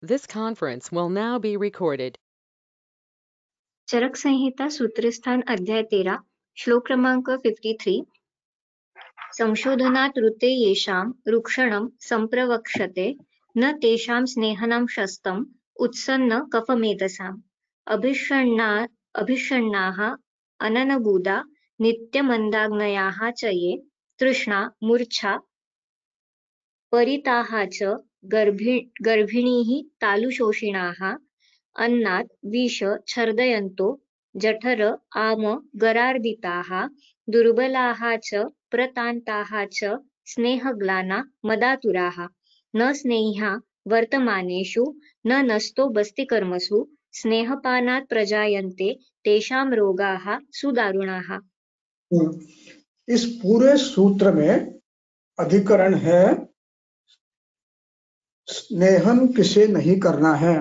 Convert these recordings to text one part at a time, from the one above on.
This conference will now be recorded. चरक संहिता सूत्रस्थान अध्याय 13 श्लोक क्रमांक 53 संशोधनात् ऋते येषां रुक्षणं संप्रवक्षते न तेषां स्नेहनं शस्तम् उत्सन्न कफमेधसाम् अभिषण्णाः अननबुधा नित्यमन्दाग्नयाः च ये तृष्णा मूर्छा परिताः च गर्भिणीः तालुशोषिणाः अन्नात् विष छर्दयन्तो जठर आम गरार्दिताः दुर्बलाः च प्रतान्ताः च स्नेहग्लाना मदातुराः न स्नेह्या वर्तमानेषु न नस्तो बस्तिकर्मसु स्नेहपानात् प्रजायन्ते तेषां रोगाः सुदारुणाः। इस पूरे सूत्र में अधिकरण है स्नेहन किसे नहीं करना है।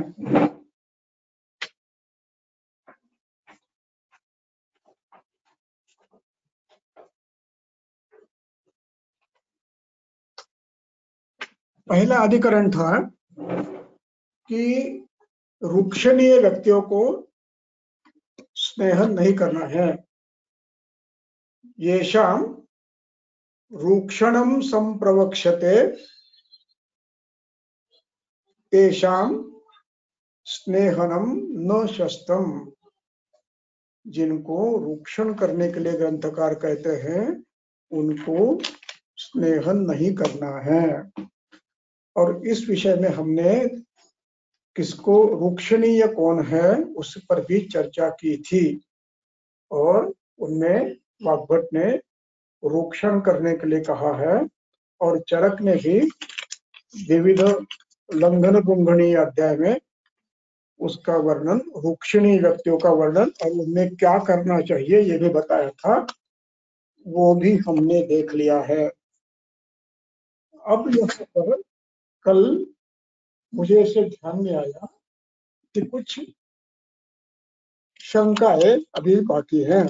पहला अधिकरण था कि रुक्षणीय व्यक्तियों को स्नेहन नहीं करना है। येषां रुक्षणं संप्रवक्षते तेषां स्नेहनम न शस्तम। जिनको रुक्षण करने के लिए ग्रंथकार कहते हैं उनको स्नेहन नहीं करना है। और इस विषय में हमने किसको रुक्षणीय कौन है उस पर भी चर्चा की थी और उनमें वाग्भट ने रुक्षण करने के लिए कहा है और चरक ने भी विविध लंघन गुंघणी अध्याय में उसका वर्णन रुक्षणीय व्यक्तियों का वर्णन और उनमें क्या करना चाहिए ये भी बताया था। वो भी हमने देख लिया है। अब यहाँ पर कल मुझे इसे ध्यान में आया कि कुछ शंकाएं अभी बाकी हैं।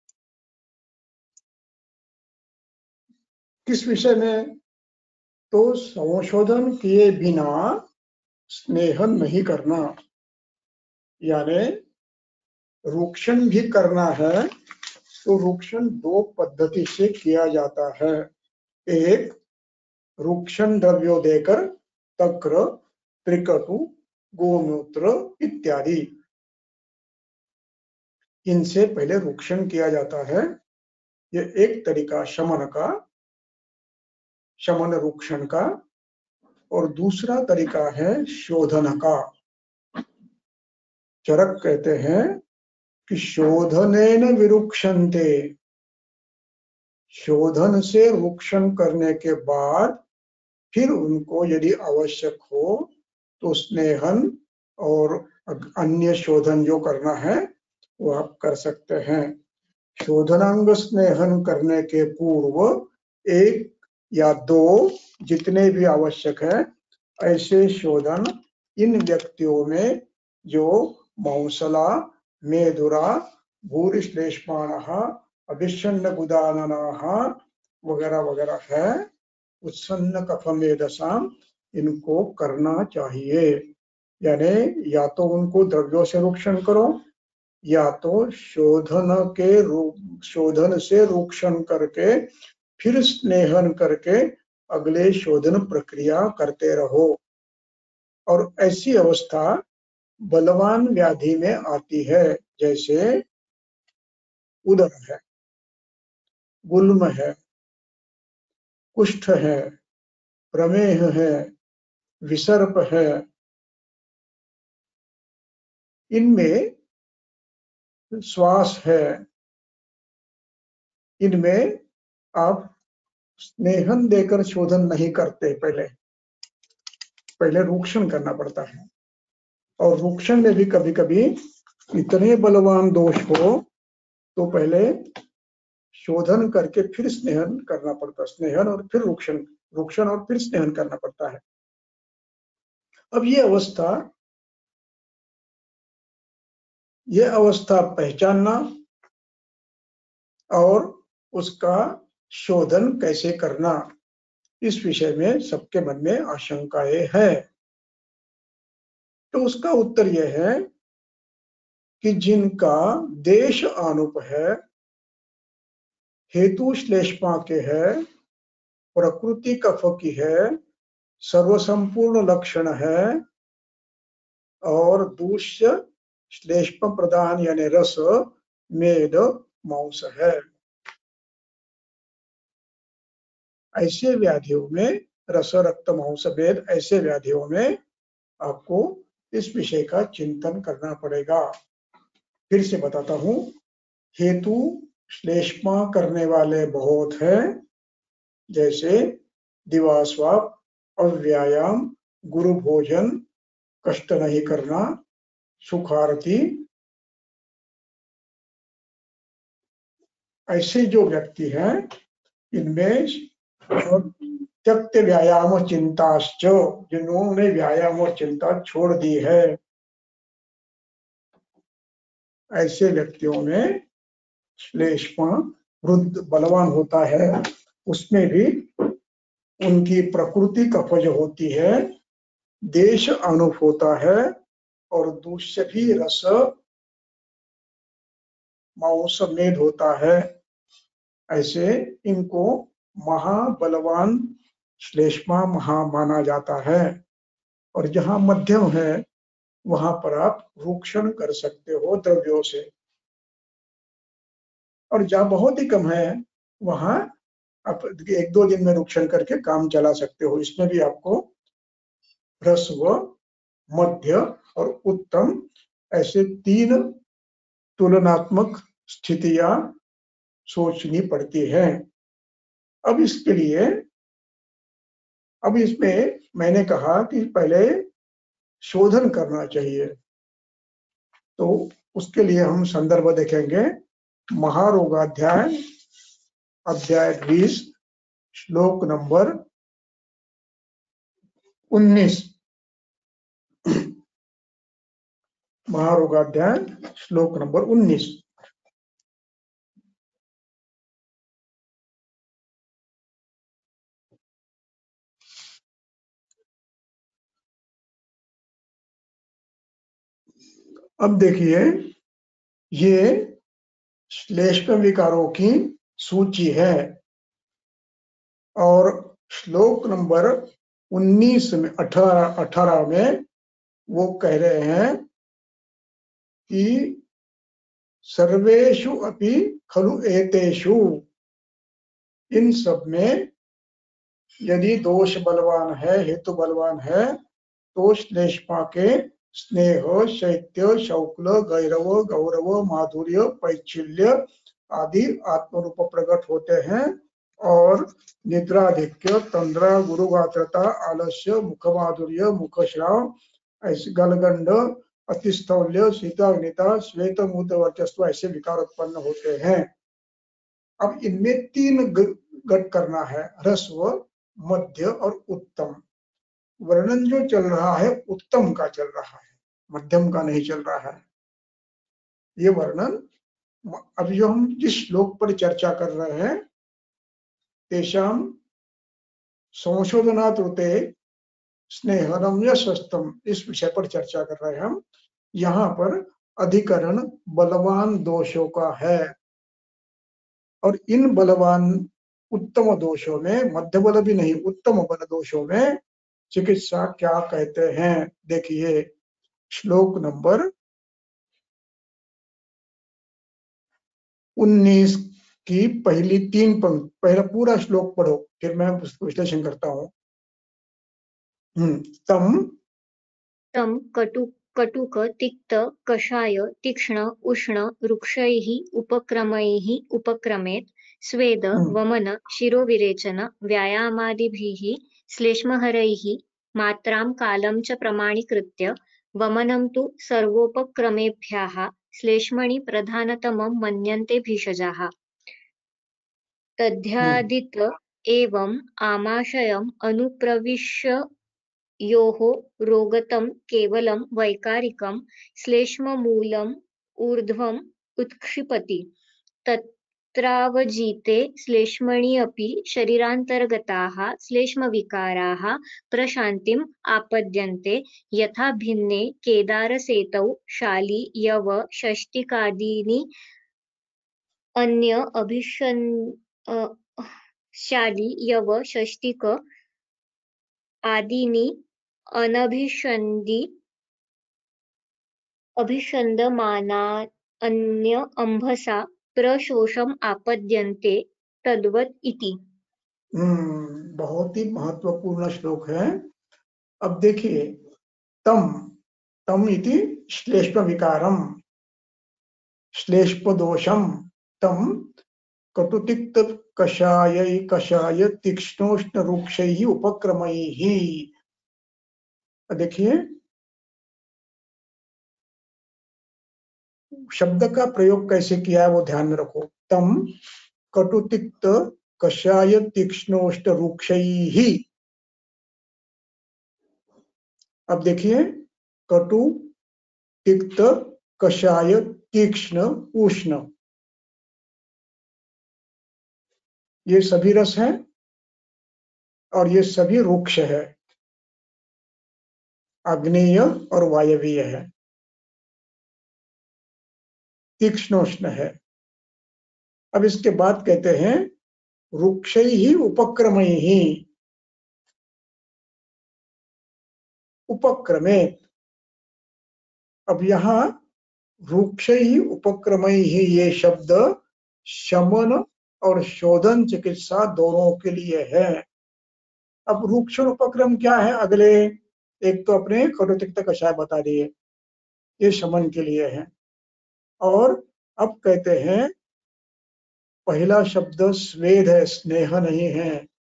किस विषय में? तो संशोधन किए बिना स्नेहन नहीं करना, यानी रुक्षण भी करना है तो रुक्षण दो पद्धति से किया जाता है। एक रुक्षण द्रव्यों देकर तक्र, त्रिकटु, गोमूत्र इत्यादि, इनसे पहले रुक्षण किया जाता है। ये एक तरीका शमन का, शमन रुक्षण का। और दूसरा तरीका है शोधन का। चरक कहते हैं कि शोधनेन विरुक्षन्ते, शोधन से रुक्षण करने के बाद फिर उनको यदि आवश्यक हो तो स्नेहन और अन्य शोधन जो करना है वो आप कर सकते हैं। शोधनांग स्नेहन करने के पूर्व एक या दो जितने भी आवश्यक है ऐसे शोधन इन व्यक्तियों में जो मौसला, मेधुरा, भूरिश्लेष्माणः, अभिषण्ण गुदाननाः वगैरह वगैरह है, उत्सन्न कफमेधसाम, इनको करना चाहिए। यानी या तो उनको द्रव्यों से रुक्षण करो या तो शोधन से रुक्षण करके फिर स्नेहन करके अगले शोधन प्रक्रिया करते रहो। और ऐसी अवस्था बलवान व्याधि में आती है, जैसे उदर है, गुल्म है, कुष्ठ है, प्रमेह है, विसर्प है। इनमें श्वास है, इनमें आप स्नेहन देकर शोधन नहीं करते, पहले रुक्षण करना पड़ता है। और रुक्षण में भी कभी कभी इतने बलवान दोष हो तो पहले शोधन करके फिर स्नेहन करना पड़ता है। स्नेहन और फिर रुक्षण, रुक्षण और फिर स्नेहन करना पड़ता है। अब ये अवस्था पहचानना और उसका शोधन कैसे करना, इस विषय में सबके मन में आशंकाएं है। तो उसका उत्तर यह है कि जिनका देश आनुप है, हेतु श्लेष्मा के है, प्रकृति कफ की है, सर्वसंपूर्ण लक्षण है और दूष्य श्लेष्म प्रधान यानी रस मेद मांस है, ऐसे व्याधियों में रस रक्त मांस भेद, ऐसे व्याधियों में आपको इस विषय का चिंतन करना पड़ेगा। फिर से बताता हूं, हेतु श्लेष्मा करने वाले बहुत हैं, जैसे दिवास्वाप, अव्यायाम, गुरु भोजन, कष्ट नहीं करना, सुखारती, ऐसे जो व्यक्ति हैं इनमें त्यक्त व्यायाम चिंताश्च, जिन्होंने व्यायाम और चिंता छोड़ दी है, ऐसे व्यक्तियों में श्लेष्मा वृद्ध बलवान होता है, उसमें भी उनकी प्रकृति कफज होती है, देश अनुप होता है और दूष्य भी रस मांस मेद होता है, ऐसे इनको महाबलवान श्लेष्मा महा माना जाता है। और जहां मध्यम है वहां पर आप रूक्षण कर सकते हो द्रव्यों से, और जहां बहुत ही कम है वहां आप 1-2 दिन में रूक्षण करके काम चला सकते हो। इसमें भी आपको ह्रस्व, मध्य और उत्तम, ऐसे 3 तुलनात्मक स्थितियां सोचनी पड़ती है। अब इसके लिए, अब इसमें मैंने कहा कि पहले शोधन करना चाहिए, तो उसके लिए हम संदर्भ देखेंगे। महारोगाध्याय अध्याय 20 श्लोक नंबर 19। महारोगाध्याय श्लोक नंबर 19। अब देखिए, ये श्लेष्म विकारों की सूची है और श्लोक नंबर 19 में 18 में वो कह रहे हैं कि सर्वेषु अपि खलु एतेषु, इन सब में यदि दोष बलवान है, हेतु बलवान है, तो श्लेष्मा के स्नेह, शैत्य, शौक्ल, गैरव, गौरव, माधुर्य, पैच्छिल्य आदि आत्मरूप प्रकट होते हैं और निद्राधिक्य, तंद्रा, गुरुगात्रता, आलस्य, मुख माधुर्य, मुखश्राव, ऐसे गलगंड, अतिस्थौल्य, शीताग्निता, श्वेत मूत्र वर्चस्व, ऐसे विकार उत्पन्न होते हैं। अब इनमें 3 गट करना है, ह्रस्व, मध्य और उत्तम। वर्णन जो चल रहा है उत्तम का चल रहा है, मध्यम का नहीं चल रहा है। ये वर्णन अब जो हम जिस श्लोक पर चर्चा कर रहे हैं, तेषाम संशोधनात् ऋते स्नेहनम या स्वस्थम, इस विषय पर चर्चा कर रहे हैं हम। यहाँ पर अधिकरण बलवान दोषों का है और इन बलवान उत्तम दोषों में, मध्य बल भी नहीं, उत्तम बल दोषों में चिकित्सा क्या कहते हैं। देखिए श्लोक नंबर 19 की पहली 3 पंक्ति, पहला पूरा श्लोक पढ़ो, फिर मैं उसका विश्लेषण करता हूँ। तम तं कटुक तिक्त कषाय तीक्ष्ण उष्ण रुक्षैः उपक्रमैः उपक्रमेत् स्वेद वमन शिरोविरेचन व्यायामादिभिः श्लेष्महरैः मात्रां कालं च प्रमाणीकृत्य वमनं तु सर्वोपक्रमेभ्यः श्लेष्मणि प्रधानतमं मन्यन्ते भिषजाः। तद्ध्यादित एवम् आमाशयम् अनुप्रविश्य योः रोगतं केवलं वैकारिकं श्लेष्ममूलम् ऊर्ध्वम् उत्क्षिपति। तत्रावजिते श्लेष्मणि अपि शरीरान्तर्गताः श्लेष्मविकाराः प्रशान्तिम् आपद्यन्ते यथा भिन्ने केदारसेतौ शाली यव षष्टिकादीनि अन्य शाली यव षष्टिक आदीनि अभिषन्दमाना अन्य अम्भसा प्रशोषम आपद्यन्ते तद्वत् इति। बहुत ही महत्वपूर्ण श्लोक है। अब देखिए, तम तम इति श्लेष्म विकारम श्लेष्म दोषम तम कटुतिक्त कषाय तीक्ष्णोष्ण रूक्षैः उपक्रमैः। देखिए, शब्द का प्रयोग कैसे किया है वो ध्यान में रखो। तम कटुतिक्त कषाय तीक्ष्णोष्ट रूक्षैः। अब देखिए, कटु तिक्त कषाय तीक्ष्ण उष्ण, ये सभी रस हैं और ये सभी रूक्ष है, आग्नेय और वायवीय है, तीक्ष्णोष्ण है। अब इसके बाद कहते हैं रूक्षैः उपक्रमैः उपक्रमेत। अब यहाँ रूक्षैः उपक्रमैः ये शब्द शमन और शोधन चिकित्सा दोनों के लिए है। अब रूक्ष उपक्रम क्या है? अगले एक तो अपने कटुतिक्त कषाय बता दिए, ये शमन के लिए है। और अब कहते हैं पहला शब्द स्वेद है, स्नेह नहीं है।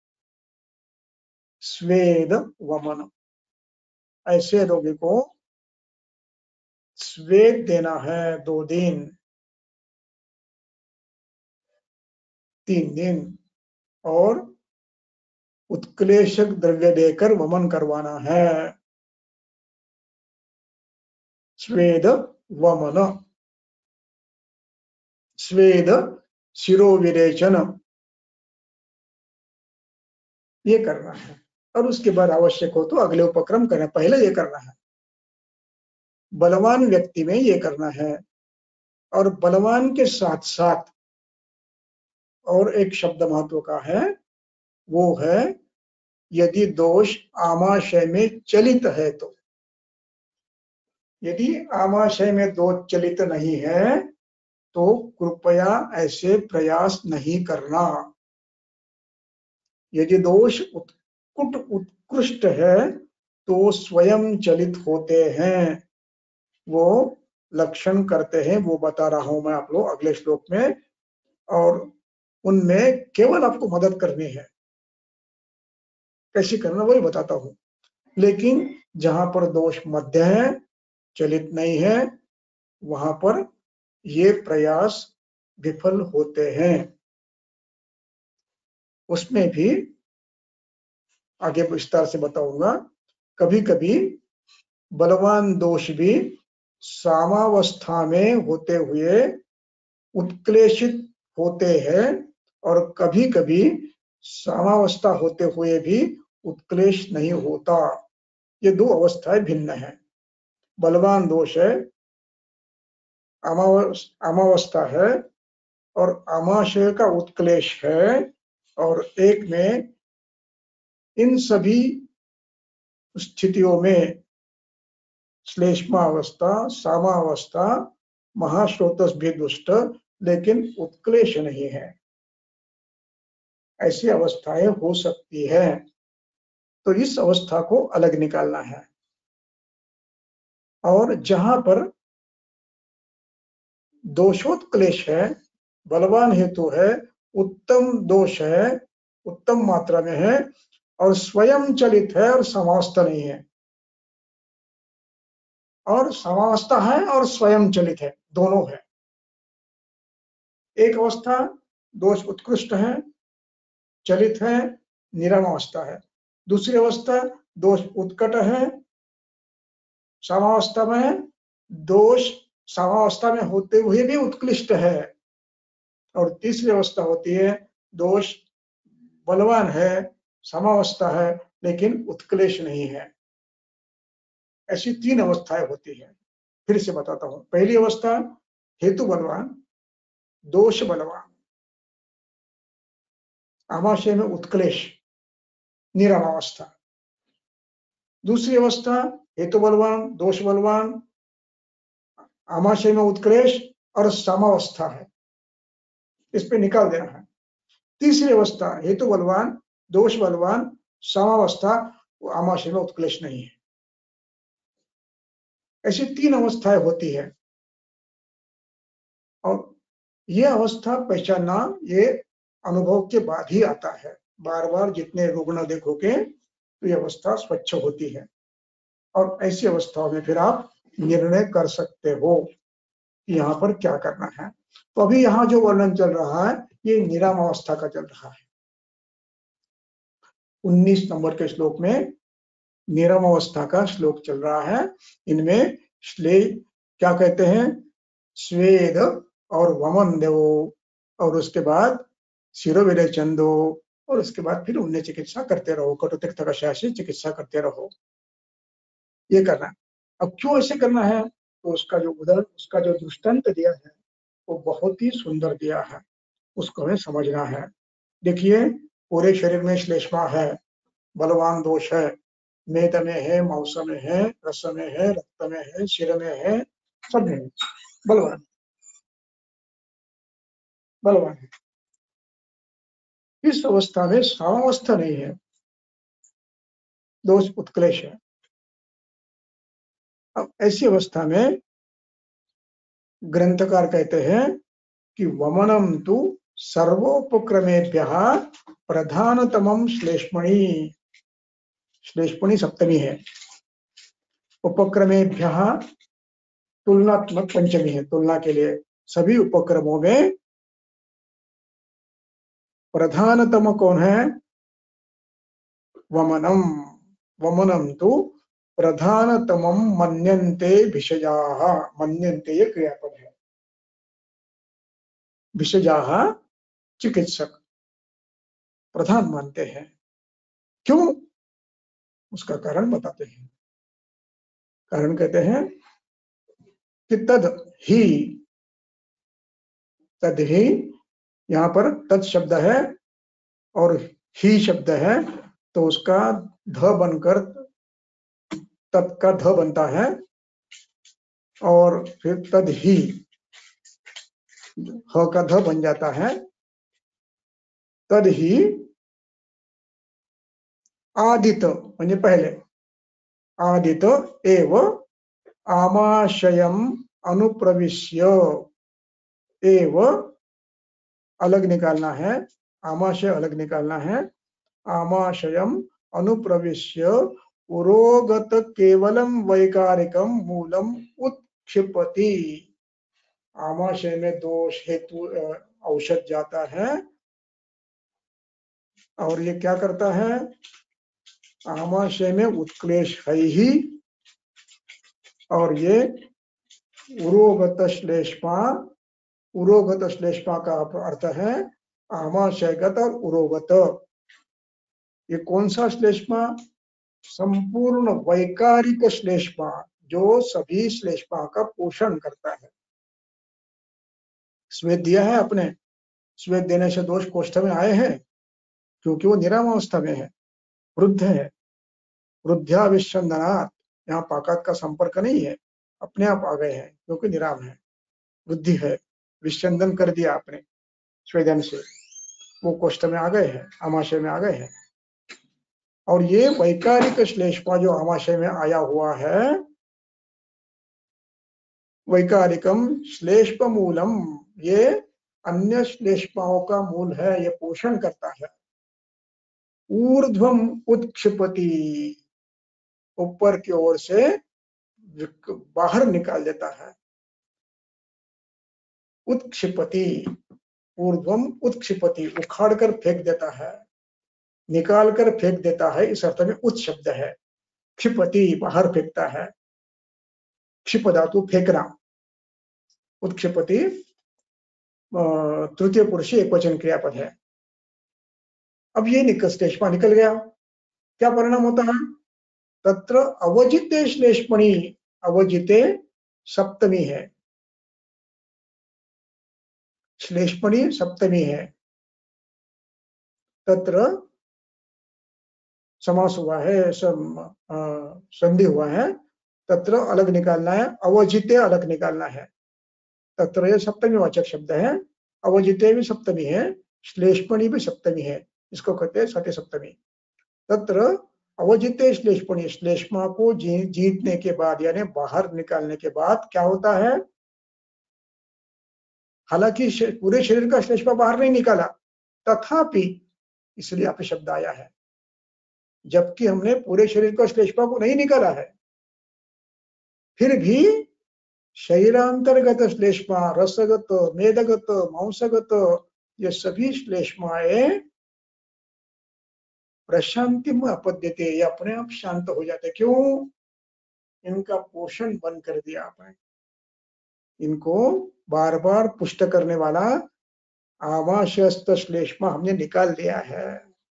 स्वेद वमन, ऐसे रोगी को स्वेद देना है 2 दिन 3 दिन, और उत्क्लेशक द्रव्य देकर वमन करवाना है। स्वेद वमन, स्वेद शिरोविरेचन, ये करना है। और उसके बाद आवश्यक हो तो अगले उपक्रम करना, पहले ये करना है। बलवान व्यक्ति में ये करना है। और बलवान के साथ साथ और एक शब्द महत्व का है, वो है यदि दोष आमाशय में चलित है तो। यदि आमाशय में दोष चलित नहीं है तो कृपया ऐसे प्रयास नहीं करना। यदि दोष उत्कृष्ट है तो स्वयं चलित होते हैं, वो लक्षण करते हैं, वो बता रहा हूं मैं आप लोग अगले श्लोक में। और उनमें केवल आपको मदद करनी है, कैसे करना वही बताता हूं। लेकिन जहां पर दोष मध्य है, चलित नहीं है, वहां पर ये प्रयास विफल होते हैं। उसमें भी आगे विस्तार से बताऊंगा। कभी कभी बलवान दोष भी सामावस्था में होते हुए उत्क्लेशित होते हैं, और कभी कभी सामावस्था होते हुए भी उत्क्लेश नहीं होता। ये 2 अवस्थाएं भिन्न है। बलवान दोष है, अमावस्था है, और आमाशय का उत्क्लेश है। और एक में इन सभी स्थितियों में श्लेष्मावस्था, सामावस्था, महाश्रोतस भी दुष्ट, लेकिन उत्क्लेश नहीं है। ऐसी अवस्थाएं हो सकती है, तो इस अवस्था को अलग निकालना है। और जहां पर दोषोत्क्लेश है, बलवान हेतु है, उत्तम दोष है, उत्तम मात्रा में है, और स्वयं चलित है और समावस्था नहीं है। और समावस्था है और स्वयं चलित है, दोनों है। एक अवस्था दोष उत्कृष्ट है, चलित है, निरम अवस्था है। दूसरी अवस्था दोष उत्कट है, सामावस्था में, दोष सामावस्था में होते हुए भी उत्कृष्ट है। और तीसरी अवस्था होती है दोष बलवान है, समावस्था है, लेकिन उत्क्लेश नहीं है। ऐसी 3 अवस्थाएं होती है। फिर से बताता हूं। पहली अवस्था हेतु बलवान, दोष बलवान, आमाशय में उत्क्लेश, निरामावस्था। दूसरी अवस्था हेतु बलवान, दोष बलवान, आमाशय में उत्क्लेश और समावस्था है, इस पे निकाल देना है। तीसरी अवस्था हेतु बलवान, दोष बलवान, समावस्था, आमाशय में उत्क्लेश नहीं है। ऐसी 3 अवस्थाएं होती है और यह अवस्था पहचानना ये अनुभव के बाद ही आता है। बार बार जितने रुग्ण देखोगे तो यह अवस्था स्वच्छ होती है और ऐसी अवस्थाओं में फिर आप निर्णय कर सकते हो कि यहाँ पर क्या करना है। तो अभी यहाँ जो वर्णन चल रहा है ये निराम अवस्था का चल रहा है। 19 नंबर के श्लोक में निराम अवस्था का श्लोक चल रहा है। इनमें क्या कहते हैं, स्वेद और वमन देवो, और उसके बाद शिरोविलय चंदो, और उसके बाद फिर उन्हें चिकित्सा करते रहो, कटुतिक्त कषाय चिकित्सा करते रहो। ये करना है। अब क्यों ऐसे करना है, तो उसका जो दृष्टांत दिया है वो बहुत ही सुंदर दिया है, उसको हमें समझना है। देखिए, पूरे शरीर में श्लेष्मा है, बलवान दोष है, मेद में है, मांस में है, रस में है, रक्त में है, शिर में है, सब में बलवान है। इस अवस्था में सामावस्था नहीं है, दोष उत्क्लेश है। अब ऐसी अवस्था में ग्रंथकार कहते हैं कि वमनम तु सर्वोपक्रमेभ्यः प्रधानतमं श्लेष्मणि, श्लेष्मणि सप्तमी है, उपक्रमेभ्यः तुलनात्मक पंचमी है, तुलना के लिए सभी उपक्रमों में प्रधानतम कौन है, वमनम। वमनम तु प्रधानतमं मन्यन्ते भिषजाः, मन्यन्ते ये क्रियापद है, भिषजाः चिकित्सक प्रधान मानते हैं। क्यों, उसका कारण बताते हैं। कारण कहते हैं कि तद ही, यहाँ पर तद शब्द है और ही शब्द है, तो उसका ध बनकर तद का ध बनता है और फिर तद ही ह का ध बन जाता है। तद ही आदित म्हणजे पहले, आदित एव आमाशयम अनुप्रविश्य, एव अलग निकालना है, आमाशय अलग निकालना है, आमाशयम अनुप्रविश्य उरोगत केवलम वैकारिकम मूलम उत्क्षिपति। आमाशय में दोष हेतु औषध जाता है और ये क्या करता है, आमाशय में उत्क्लेश है ही, और ये उरोगत श्लेष्मा, उरोगत श्लेष्मा का अर्थ है आमाशयगत और उरोगत। ये कौन सा श्लेष्मा, संपूर्ण वैकारिक श्लेष्मा, जो सभी श्लेष्मा का पोषण करता है। स्वेद दिया है अपने, स्वेद देने से दोष कोष्ठ में आए हैं क्योंकि वो निराम अवस्था में है, वृद्ध है, वृद्ध्या विश्वंदनात्, यहाँ पाकात का संपर्क नहीं है, अपने आप आ गए हैं क्योंकि निराम है, वृद्धि है, विश्वंदन कर दिया आपने स्वेदन से, वो कोष्ठ में आ गए हैं, आमाशय में आ गए हैं। और ये वैकारिक श्लेष्मा जो आमाशय में आया हुआ है, वैकारिकम श्लेष्म मूलम, ये अन्य श्लेष्माओं का मूल है, ये पोषण करता है। ऊर्ध्वम उत्क्षिपति, ऊपर की ओर से बाहर निकाल देता है। उत्क्षिपति, ऊर्ध्वम उत्क्षिपति, उखाड़ कर फेंक देता है, निकाल कर फेंक देता है, इस अर्थ में उत् शब्द है। क्षिपति बाहर फेंकता है, क्षिप धातु फेंकना, उत्क्षिपति तृतीय पुरुष एक वचन क्रियापद है। अब ये श्लेष्मा निकल गया, क्या परिणाम होता है? तत्र अवजिते श्लेष्मणि, अवजिते सप्तमी है, श्लेष्मणि सप्तमी है, तत्र समास हुआ है, संधि हुआ है, तत्र अलग निकालना है, अवजिते अलग निकालना है। तत्र ये सप्तमी वाचक शब्द है, अवजिते भी सप्तमी है, श्लेष्मणि भी सप्तमी है, इसको कहते हैं सती सप्तमी। तत्र अवजिते श्लेष्मणि, श्लेष्मा को जीतने के बाद यानी बाहर निकालने के बाद क्या होता है? हालांकि पूरे शरीर का श्लेष्मा बाहर नहीं निकाला, तथापि, इसलिए यहाँ पे शब्द आया है, जबकि हमने पूरे शरीर का श्लेष्मा को नहीं निकाला है, फिर भी शरीरांतर्गत श्लेष्मा, रसगत, मेदगत, मांसगत, ये सभी श्लेष्माएं प्रशांति में अपद्यते, ये अपने आप शांत हो जाते। क्यों? इनका पोषण बंद कर दिया आपने, इनको बार बार पुष्ट करने वाला आवाशस्त श्लेष्मा हमने निकाल दिया है।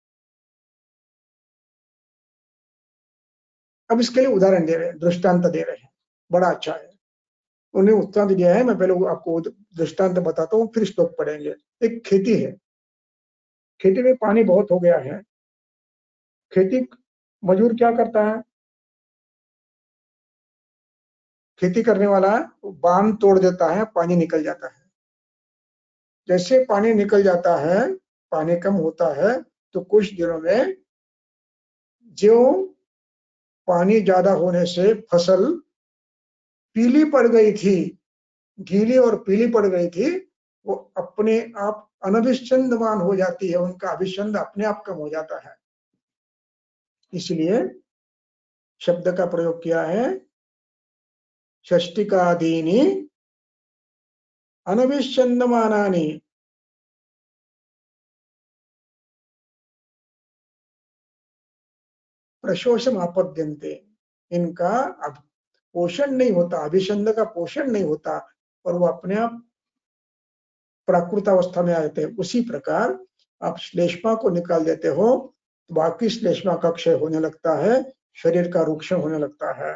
अब इसके लिए उदाहरण दे रहे हैं, दृष्टांत दे रहे हैं, बड़ा अच्छा है। उन्हें उत्तर दिया है, मैं पहले आपको दृष्टांत बताता हूँ, फिर श्लोक पढ़ेंगे। एक खेती है, खेती में पानी बहुत हो गया है, खेती मजदूर क्या करता है? खेती करने वाला बांध तोड़ देता है, पानी निकल जाता है। जैसे पानी निकल जाता है, पानी कम होता है, तो कुछ दिनों में जो पानी ज्यादा होने से फसल पीली पड़ गई थी, गीली और पीली पड़ गई थी, वो अपने आप अनभिच्छिन्नमान हो जाती है, उनका अभिच्छिन्न अपने आप कम हो जाता है। इसलिए शब्द का प्रयोग किया है, षष्टिकादीनि अनभिच्छिन्नमानानि, प्रशोषम आपद्यन्ते, इनका पोषण नहीं होता, अभिच्छिन्न का पोषण नहीं होता और वो अपने आप प्राकृत अवस्था में आ जाते हैं। उसी प्रकार आप श्लेष्मा को निकाल देते हो तो बाकी श्लेष्मा का क्षय होने लगता है, शरीर का रूक्षण होने लगता है।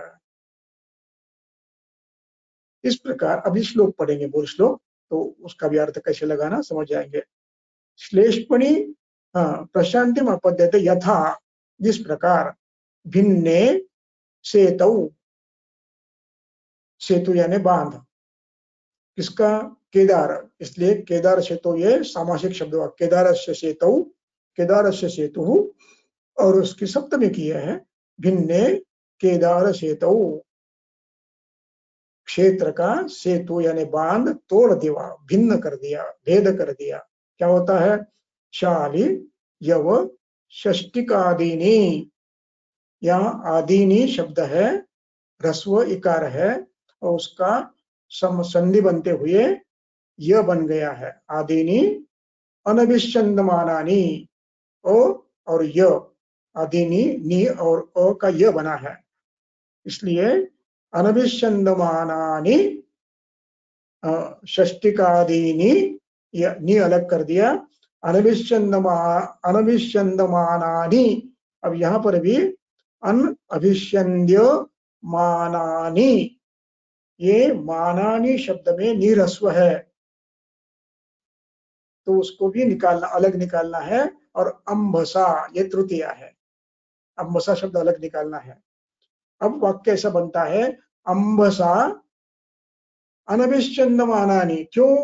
इस प्रकार अभी श्लोक पढ़ेंगे, मूल श्लोक, तो उसका भी अर्थ कैसे लगाना समझ जाएंगे। श्लेष्मणि प्रशांति में अपद्यते यथा, जिस प्रकार, भिन्ने सेतौ, सेतु यानी बांध, किसका? केदार, इसलिए केदार सेतु ये सामासिक शब्द हुआ, केदारस्य सेतौ, केदारस्य सेतु, और उसकी सप्तमी की है भिन्ने केदार सेतु, क्षेत्र का सेतु यानी बांध तोड़ दिया, भिन्न कर दिया, भेद कर दिया। क्या होता है? शाली यव षष्टिकादीनि, यहाँ आदीनि शब्द है, ह्रस्व इकार है और उसका संधि बनते हुए यह बन गया है, आदीनि अनभिच्छिन्नमानानि, ओ और य, आदीनि नी और ओ का यह बना है, इसलिए अनभिच्छिन्नमानानि, षष्टिकादीनि, नी अलग कर दिया, अनभिच्छिन्नमानानि, अब यहाँ पर भी अनभिच्छिन्नमानानि, ये मानानि शब्द में नीरस्व है, तो उसको भी निकालना, अलग निकालना है। और अंबसा ये तृतीया है, अंबसा शब्द अलग निकालना है। अब वाक्य ऐसा बनता है, अंबसा अनभिच्छिन्नमानानि, क्यों?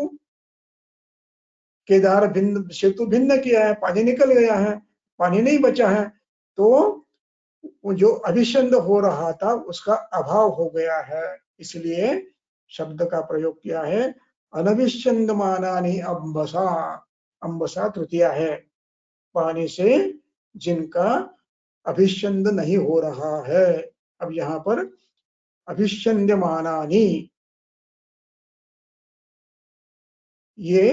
केदार भिन्न, सेतु भिन्न किया है, पानी निकल गया है, पानी नहीं बचा है, तो वो जो अभिच्छिन्न हो रहा था उसका अभाव हो गया है, इसलिए शब्द का प्रयोग किया है अनभिच्छिन्नमानानि अंबसा, अंबसा तृतीया है, पानी से जिनका अभिच्छिन्न नहीं हो रहा है। अब यहाँ पर अभिच्छिन्नमानानि, ये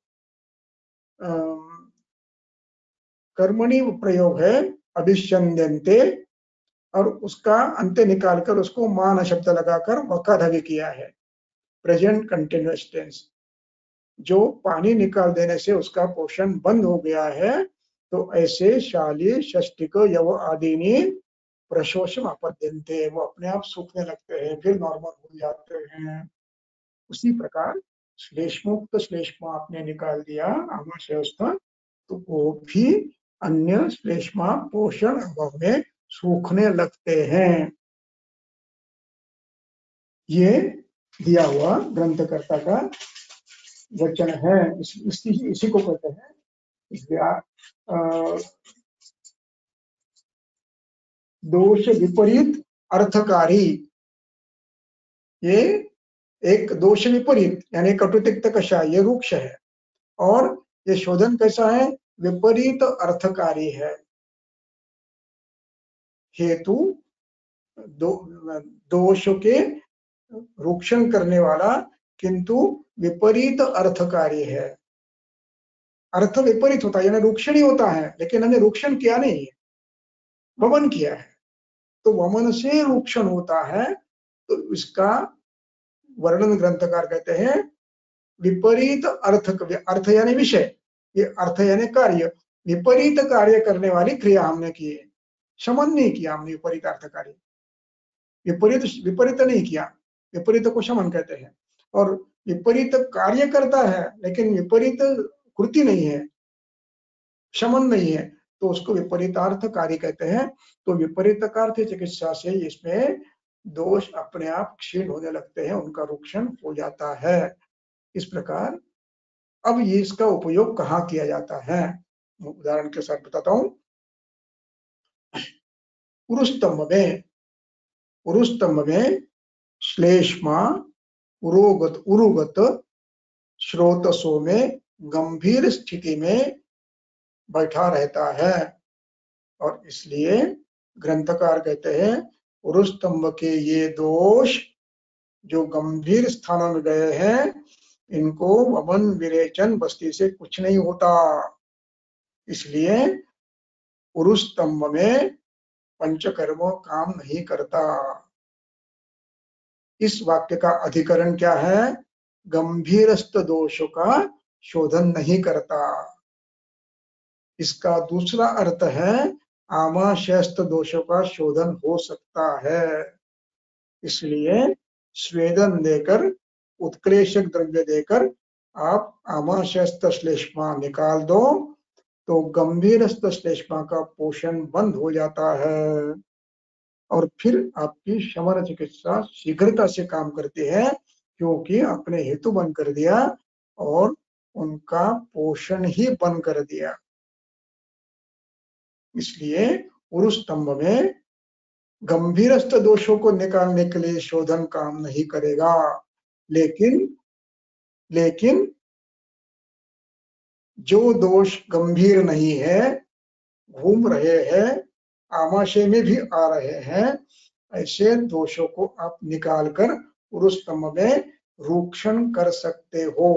कर्मणि प्रयोग है, अभिच्छिन्यन्ते, और उसका अंत्य निकालकर उसको मान शब्द लगाकर वकाधवि किया है, प्रेजेंट कंटिन्यूअस टेंस। जो पानी निकाल देने से उसका पोषण बंद हो गया है, तो ऐसे शाली षष्टिक यव आदिनी प्रशोषम आपद्यन्ते, वो अपने आप सूखने लगते हैं, फिर नॉर्मल हो जाते हैं। उसी प्रकार श्लेष्मोक्त श्लेष्मा आपने निकाल दिया आमाशयस्थ, तो वो भी अन्य श्लेष्मा पोषण अभाव में सूखने लगते हैं। ये दिया हुआ ग्रंथकर्ता का वचन है। इसी को कहते हैं दोष विपरीत अर्थकारी। ये एक दोष विपरीत यानी कटुतिक्त कषाय, ये रुक्ष है, और ये शोधन कैसा है? विपरीत अर्थकारी है। हेतु दोष के रुक्षण करने वाला, किंतु विपरीत अर्थकारी है। अर्थ विपरीत होता है, यानी रुक्षण ही होता है, लेकिन हमने रुक्षण किया नहीं है, वमन किया है। तो वमन से रुक्षण होता है, तो इसका वर्णन ग्रंथकार कहते हैं विपरीत अर्थ यानी विषय, ये अर्थ यानी कार्य, विपरीत कार्य करने वाली क्रिया हमने की है, शमन नहीं किया हमने विपरीत अर्थ कार्य, विपरीत नहीं किया, विपरीत को शमन कहते हैं। और विपरीत कार्य करता है लेकिन विपरीत कृति नहीं है, शमन नहीं है, तो उसको विपरीतार्थकारी कहते हैं। तो विपरीतकार्थ चिकित्सा से इसमें दोष अपने आप क्षीण होने लगते हैं, उनका रुक्षण हो जाता है। इस प्रकार अब ये इसका उपयोग कहाँ किया जाता है, उदाहरण के साथ बताता हूं। उरुस्तंभ में श्लेष्मा उरुगत स्रोतसों में गंभीर स्थिति में बैठा रहता है, और इसलिए ग्रंथकार कहते हैं उरुस्तंभ के ये दोष जो गंभीर स्थानों में गए हैं, इनको वमन विरेचन बस्ती से कुछ नहीं होता। इसलिए उरुस्तंभ में पंचकर्मों काम नहीं करता। इस वाक्य का अधिकरण क्या है? गंभीरस्थ दोषों का शोधन नहीं करता। इसका दूसरा अर्थ है आमाशयस्थ दोषों का शोधन हो सकता है। इसलिए स्वेदन देकर, उत्क्लेशक द्रव्य देकर आप आमाशयस्थ श्लेष्मा निकाल दो, तो गंभीरस्थ श्लेष्मा का पोषण बंद हो जाता है, और फिर आपकी शमन चिकित्सा शीघ्रता से काम करती है, क्योंकि आपने हेतु बंद कर दिया और उनका पोषण ही बंद कर दिया। इसलिए उरुस्तंभ में गंभीरस्थ दोषों को निकालने के लिए शोधन काम नहीं करेगा, लेकिन जो दोष गंभीर नहीं है, घूम रहे हैं, आमाशय में भी आ रहे हैं, ऐसे दोषों को आप निकालकर उरुस्तंभ में रूक्षण कर सकते हो।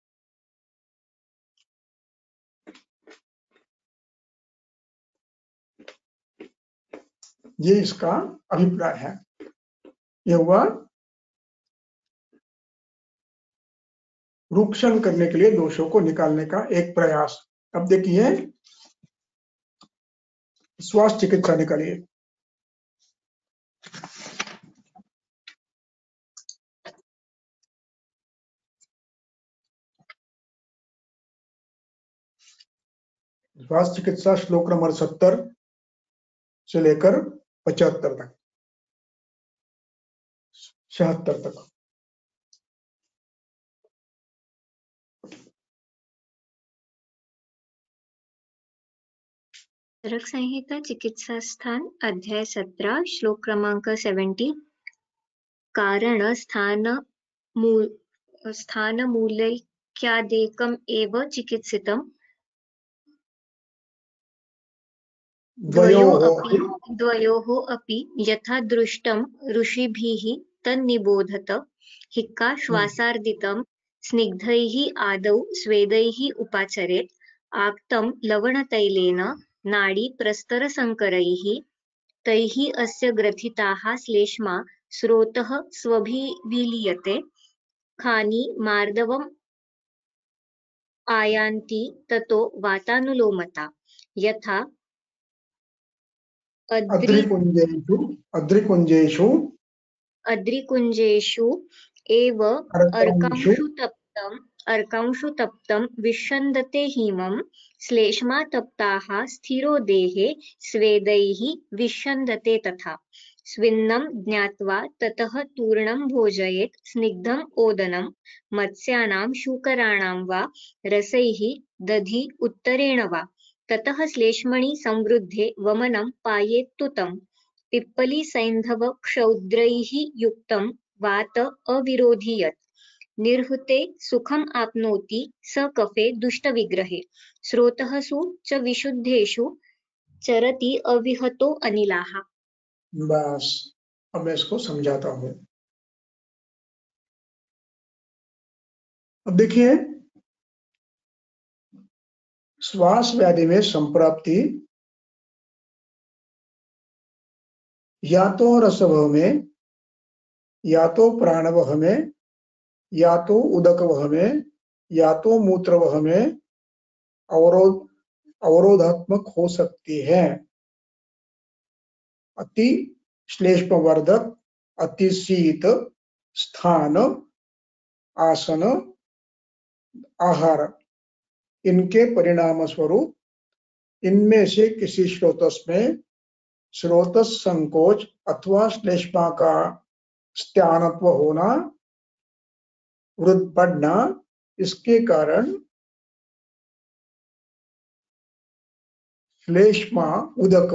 ये इसका अभिप्राय है। यह हुआ रूक्षण करने के लिए दोषों को निकालने का एक प्रयास। अब देखिए स्वास्थ्य चिकित्सा निकालिए। स्वास्थ्य चिकित्सा श्लोक नंबर 70 से लेकर 75 तक, 76 तक। चरक संहिता चिकित्सा स्थान अध्याय 17 श्लोक क्रमांक 70। कारण स्थानमूलैक्यादेकम् एव चिकित्सितम् द्वयोः अपि यथा दृष्टं ऋषिभिः तन्निबोधत। हिक्का श्वासार्दितं स्निग्धैः आदौ स्वेदैः उपाचरेत्। आक्तं लवणतैलेन नाडी प्रस्तरसंकरैः, तैः अस्य ग्रथिताः श्लेष्मा स्रोतः स्वभिविलीयते। खानि मार्दवम् आयान्ति ततो वातानुलोमता यथा अद्रिकुञ्जेषु अद्रिकुञ्जेषु एव अर्कांशु अर्कांशु तप्तं विशन्दते हिमं श्लेष्मा तप्ताः स्थिरो देहे स्वेदैः विशन्दते तथा स्विन्नं ज्ञात्वा ततः तूर्णं भोजयेत् स्निग्धम् ओदनं मत्स्यानां शूकराणां वा रसैः दधि उत्तरेण वा ततः श्लेष्मणि संवृद्धे वमनं पायेत्तुतं पिप्पलीसैन्धवक्षौद्रैः युक्तं वात अविरोधि यत् निर्हुते सुखम् आप्नोति स कफे दुष्टविग्रहे स्रोतःसु च विशुद्धेषु चरति अविहतो अनिलाः। बस अब मैं इसको समझाता हूँ। अब देखिए, श्वास व्याधि में संप्राप्ति या तो रसवह में, या तो प्राणवह में, या तो उदकवह में, या तो मूत्रवह में अवरोधात्मक हो सकती है। अति श्लेष्मवर्धक, अति शीत, स्थान, आसन, आहार, इनके परिणाम स्वरूप इनमें से किसी स्रोतस में स्रोतस संकोच अथवा श्लेष्मा का स्त्यानत्व होना, वृद्ध बढ़ना, इसके कारण श्लेष्मा उदक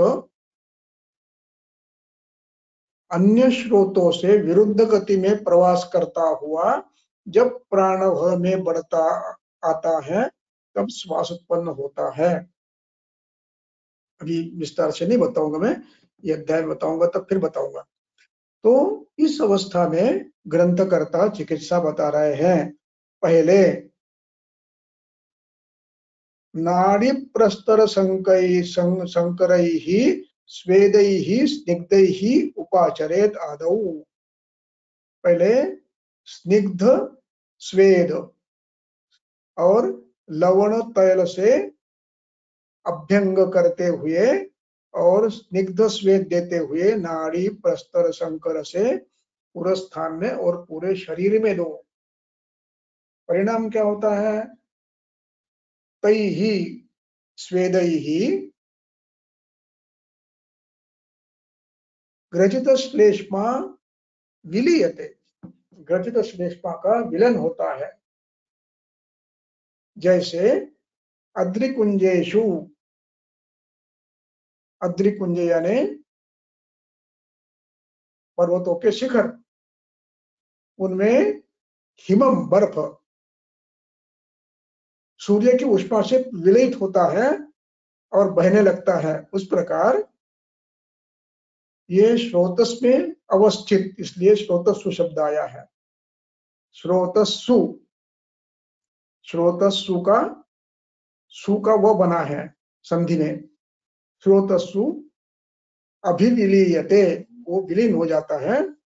अन्य स्रोतों से विरुद्ध गति में प्रवास करता हुआ जब प्राणवह में बढ़ता आता है तब श्वास उत्पन्न होता है। अभी विस्तार से नहीं बताऊंगा, मैं ये अध्याय बताऊंगा तब फिर बताऊंगा। तो इस अवस्था में ग्रंथकर्ता चिकित्सा बता रहे हैं। पहले नाड़ी प्रस्तर संकरैः स्वेदैः स्निग्धैः उपाचरेत आदौ। पहले स्निग्ध स्वेद और लवण तैल से अभ्यंग करते हुए और स्निग्ध स्वेद देते हुए नाड़ी प्रस्तर संकर से पूरे स्थान में और पूरे शरीर में दो। परिणाम क्या होता है? तैहि स्वेदैहि ग्रचित श्लेष्मा विलीयते। ग्रचित श्लेष्मा का विलन होता है। जैसे अद्रिकुंजेषु, अद्रिकुंज यानी पर्वतों के शिखर, उनमें हिमम बर्फ सूर्य की उष्मा से विलित होता है और बहने लगता है। उस प्रकार ये स्रोतस में अवस्थित, इसलिए स्रोतस्सु शब्द आया है। स्रोतस्सु, स्रोतस्सु का सु का वो बना है संधि में। स्रोतस्सु अभिविलीयते, वो विलीन हो जाता है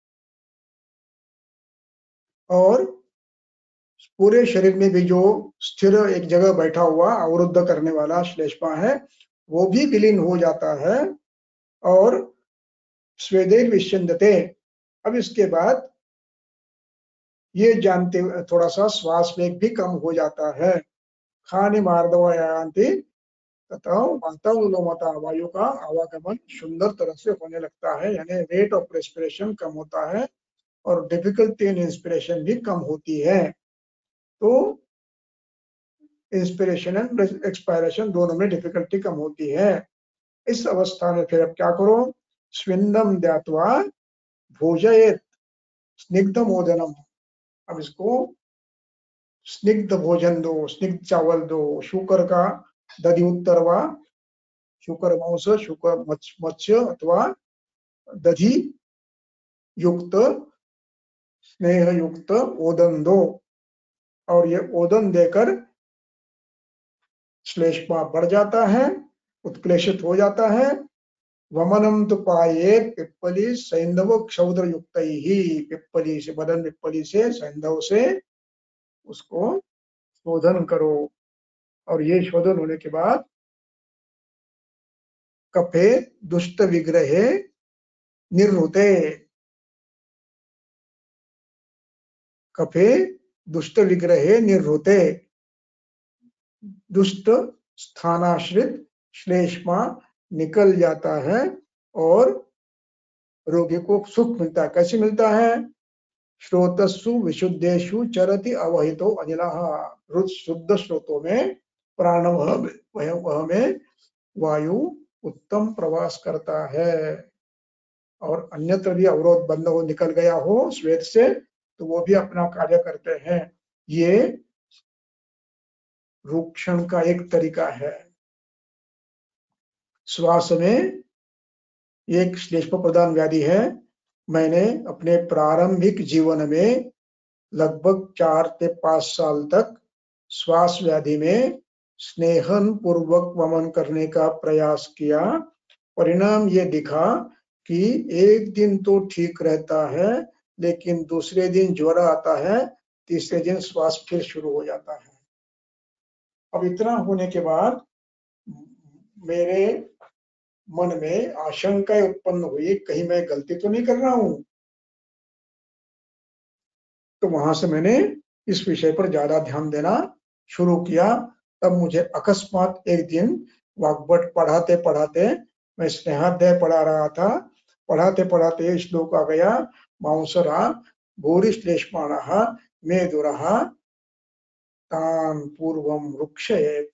और पूरे शरीर में भी जो स्थिर एक जगह बैठा हुआ अवरुद्ध करने वाला श्लेष्मा है वो भी विलीन हो जाता है और स्वेदैर विशन्दते। अब इसके बाद ये जानते थोड़ा सा श्वास वेग भी कम हो जाता है। खानि मार्दवायान्ति तथा वातानुलोमता, वायु का आवागमन सुंदर तरह से होने लगता है, यानी रेट ऑफ रेस्पिरेशन कम होता है और डिफिकल्टी इन इंस्पिरेशन भी कम होती है। तो इंस्पिरेशन एंड एक्सपायरेशन दोनों में डिफिकल्टी कम होती है। इस अवस्था में फिर अब क्या करो? स्विन्नम ध्यात्वा भोजयेत् स्निग्ध मोदनम। अब इसको स्निग्ध भोजन दो, स्निग्ध चावल दो, शुकर का दधि उत्तरवा, शुकर मांस, शुकर मत्स्य अथवा दधि युक्त स्नेह युक्त ओदन दो। और ये ओदन देकर श्लेष्मा बढ़ जाता है, उत्क्लेशित हो जाता है। वमनम तो पाये पिप्पली सैंधव क्षौद्र युक्त ही, पिप्पली से, बदन पिप्पली से, सैंधव से उसको शोधन करो। और ये शोधन होने के बाद कफे दुष्ट विग्रहे निर्वृते, कफे दुष्ट विग्रहे निर्वृते, दुष्ट स्थानाश्रित श्लेष्मा निकल जाता है और रोगी को सुख मिलता है। कैसे मिलता है? श्रोतस्सु विशुद्धेषु चरति अवहितो अनिलः, शुद्ध स्रोतों में प्राणवह में वायु उत्तम प्रवास करता है, और अन्यत्र भी अवरोध बंद हो निकल गया हो श्वेत से तो वो भी अपना कार्य करते हैं। ये रूक्षण का एक तरीका है। श्वास में एक श्लेष्म प्रधान व्याधि है। मैंने अपने प्रारंभिक जीवन में लगभग 4 से 5 साल तक श्वास व्याधि में स्नेहन पूर्वक वमन करने का प्रयास किया। परिणाम ये दिखा कि एक दिन तो ठीक रहता है, लेकिन दूसरे दिन ज्वर आता है, तीसरे दिन श्वास फिर शुरू हो जाता है। अब इतना होने के बाद मेरे मन में आशंका उत्पन्न हुई, कहीं मैं गलती तो नहीं कर रहा हूं। तो वहां से मैंने इस विषय पर ज्यादा ध्यान देना शुरू किया। तब मुझे अकस्मात एक दिन वाग्भट पढ़ाते पढ़ाते, मैं स्नेहाध्याय पढ़ा रहा था, पढ़ाते पढ़ाते श्लोक आ गया, मांसरा भूरि श्लेष्माणः मेदुरः तान पूर्वम रुक्षयेत।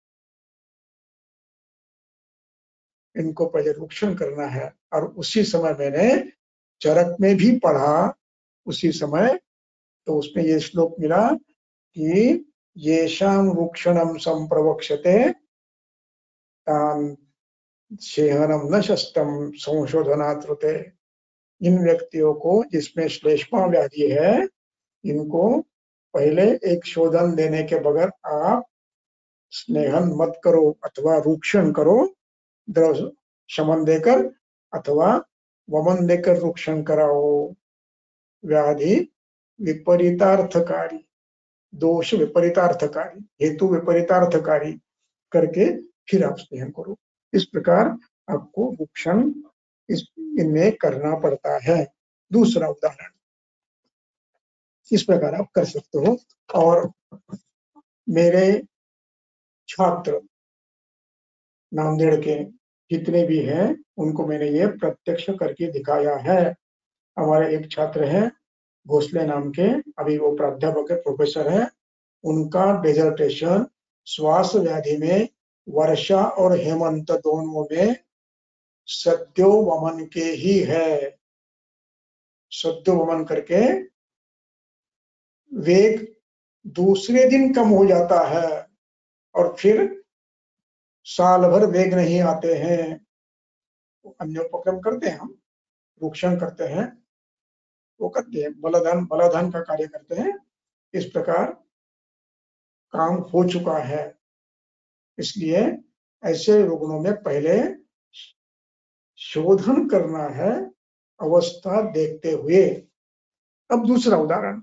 इनको पहले रुक्षण करना है। और उसी समय मैंने चरक में भी पढ़ा, उसी समय तो उसमें ये श्लोक मिला कि येषां रुक्षणं संप्रवक्ष्यते तान् सेहनम न शस्त्रम संशोधनात्रुते। इन व्यक्तियों को जिसमें श्लेष्मा व्याधि है, इनको पहले एक शोधन देने के बगैर आप स्नेहन मत करो अथवा रूक्षण करो, द्रव शमन देकर अथवा वमन देकर रूक्षण कराओ। व्याधि विपरीतार्थकारी, दोष विपरीतार्थकारी, हेतु विपरीतार्थकारी करके फिर आप स्नेहन करो। इस प्रकार आपको रूक्षण इनमें करना पड़ता है। दूसरा उदाहरण इस प्रकार आप कर सकते हो। और मेरे छात्र नांदेड़ के जितने भी हैं उनको मैंने ये प्रत्यक्ष करके दिखाया है। हमारे एक छात्र हैं भोसले नाम के, अभी वो प्राध्यापक है, प्रोफेसर है। उनका डिसर्टेशन श्वास व्याधि में वर्षा और हेमंत दोनों में सद्यो वमन के ही है। सद्यो वमन करके वेग दूसरे दिन कम हो जाता है और फिर साल भर वेग नहीं आते हैं। अन्य उपक्रम करते हैं, हम रूक्षण करते हैं, वो करते हैं, बलाधान का कार्य करते हैं। इस प्रकार काम हो चुका है। इसलिए ऐसे रुग्णों में पहले शोधन करना है अवस्था देखते हुए। अब दूसरा उदाहरण,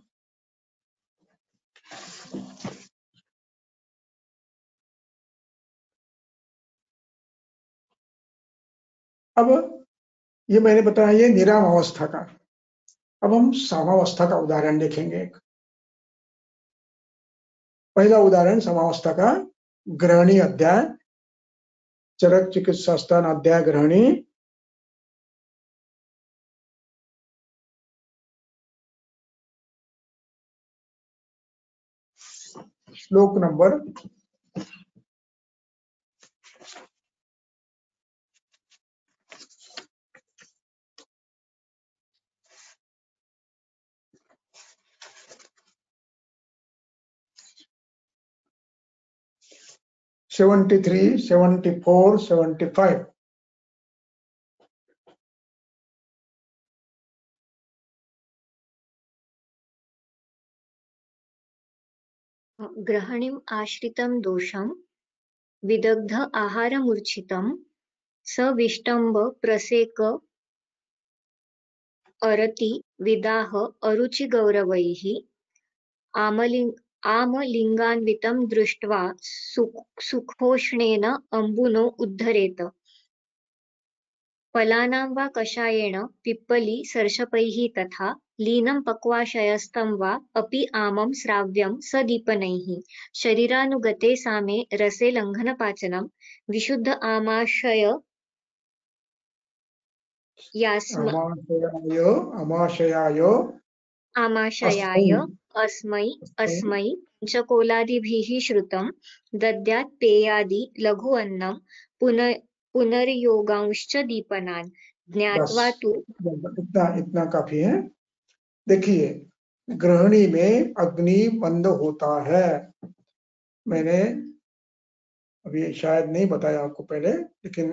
अब ये मैंने बताया ये निराम अवस्था का। अब हम सामावस्था का उदाहरण देखेंगे। पहला उदाहरण सामावस्था का, ग्रहणी अध्याय, चरक चिकित्सा स्थान अध्याय ग्रहणी, श्लोक नंबर 73, 74, 75। ग्रहणीम् आश्रितं दोषं विदग्ध आहारमूर्छितं सविष्टम्भ प्रसेक अरति विदाह अरुचि गौरवैः आमलिङ्गान्वितं दृष्ट्वा सुखोष्णेन अम्बुनो उद्धरेत। फलानां वा कषायेण पिप्पली सर्षपैः तथा लीनं पक्वाशयस्थं वा अपि आमं श्राव्यं सदीपनैः। शरीरानुगते सामे रसे लङ्घनपाचनं विशुद्ध आमाशय आमाशयाय अस्मै पंचकोलादिभिः श्रुतं दद्यात् पेयादि लघु अन्नं पुनर्योगांश्च दीपनान् ज्ञात्वा तु। इतना काफी है। देखिए, गृहिणी में अग्नि मंद होता है। मैंने अभी शायद नहीं बताया आपको पहले, लेकिन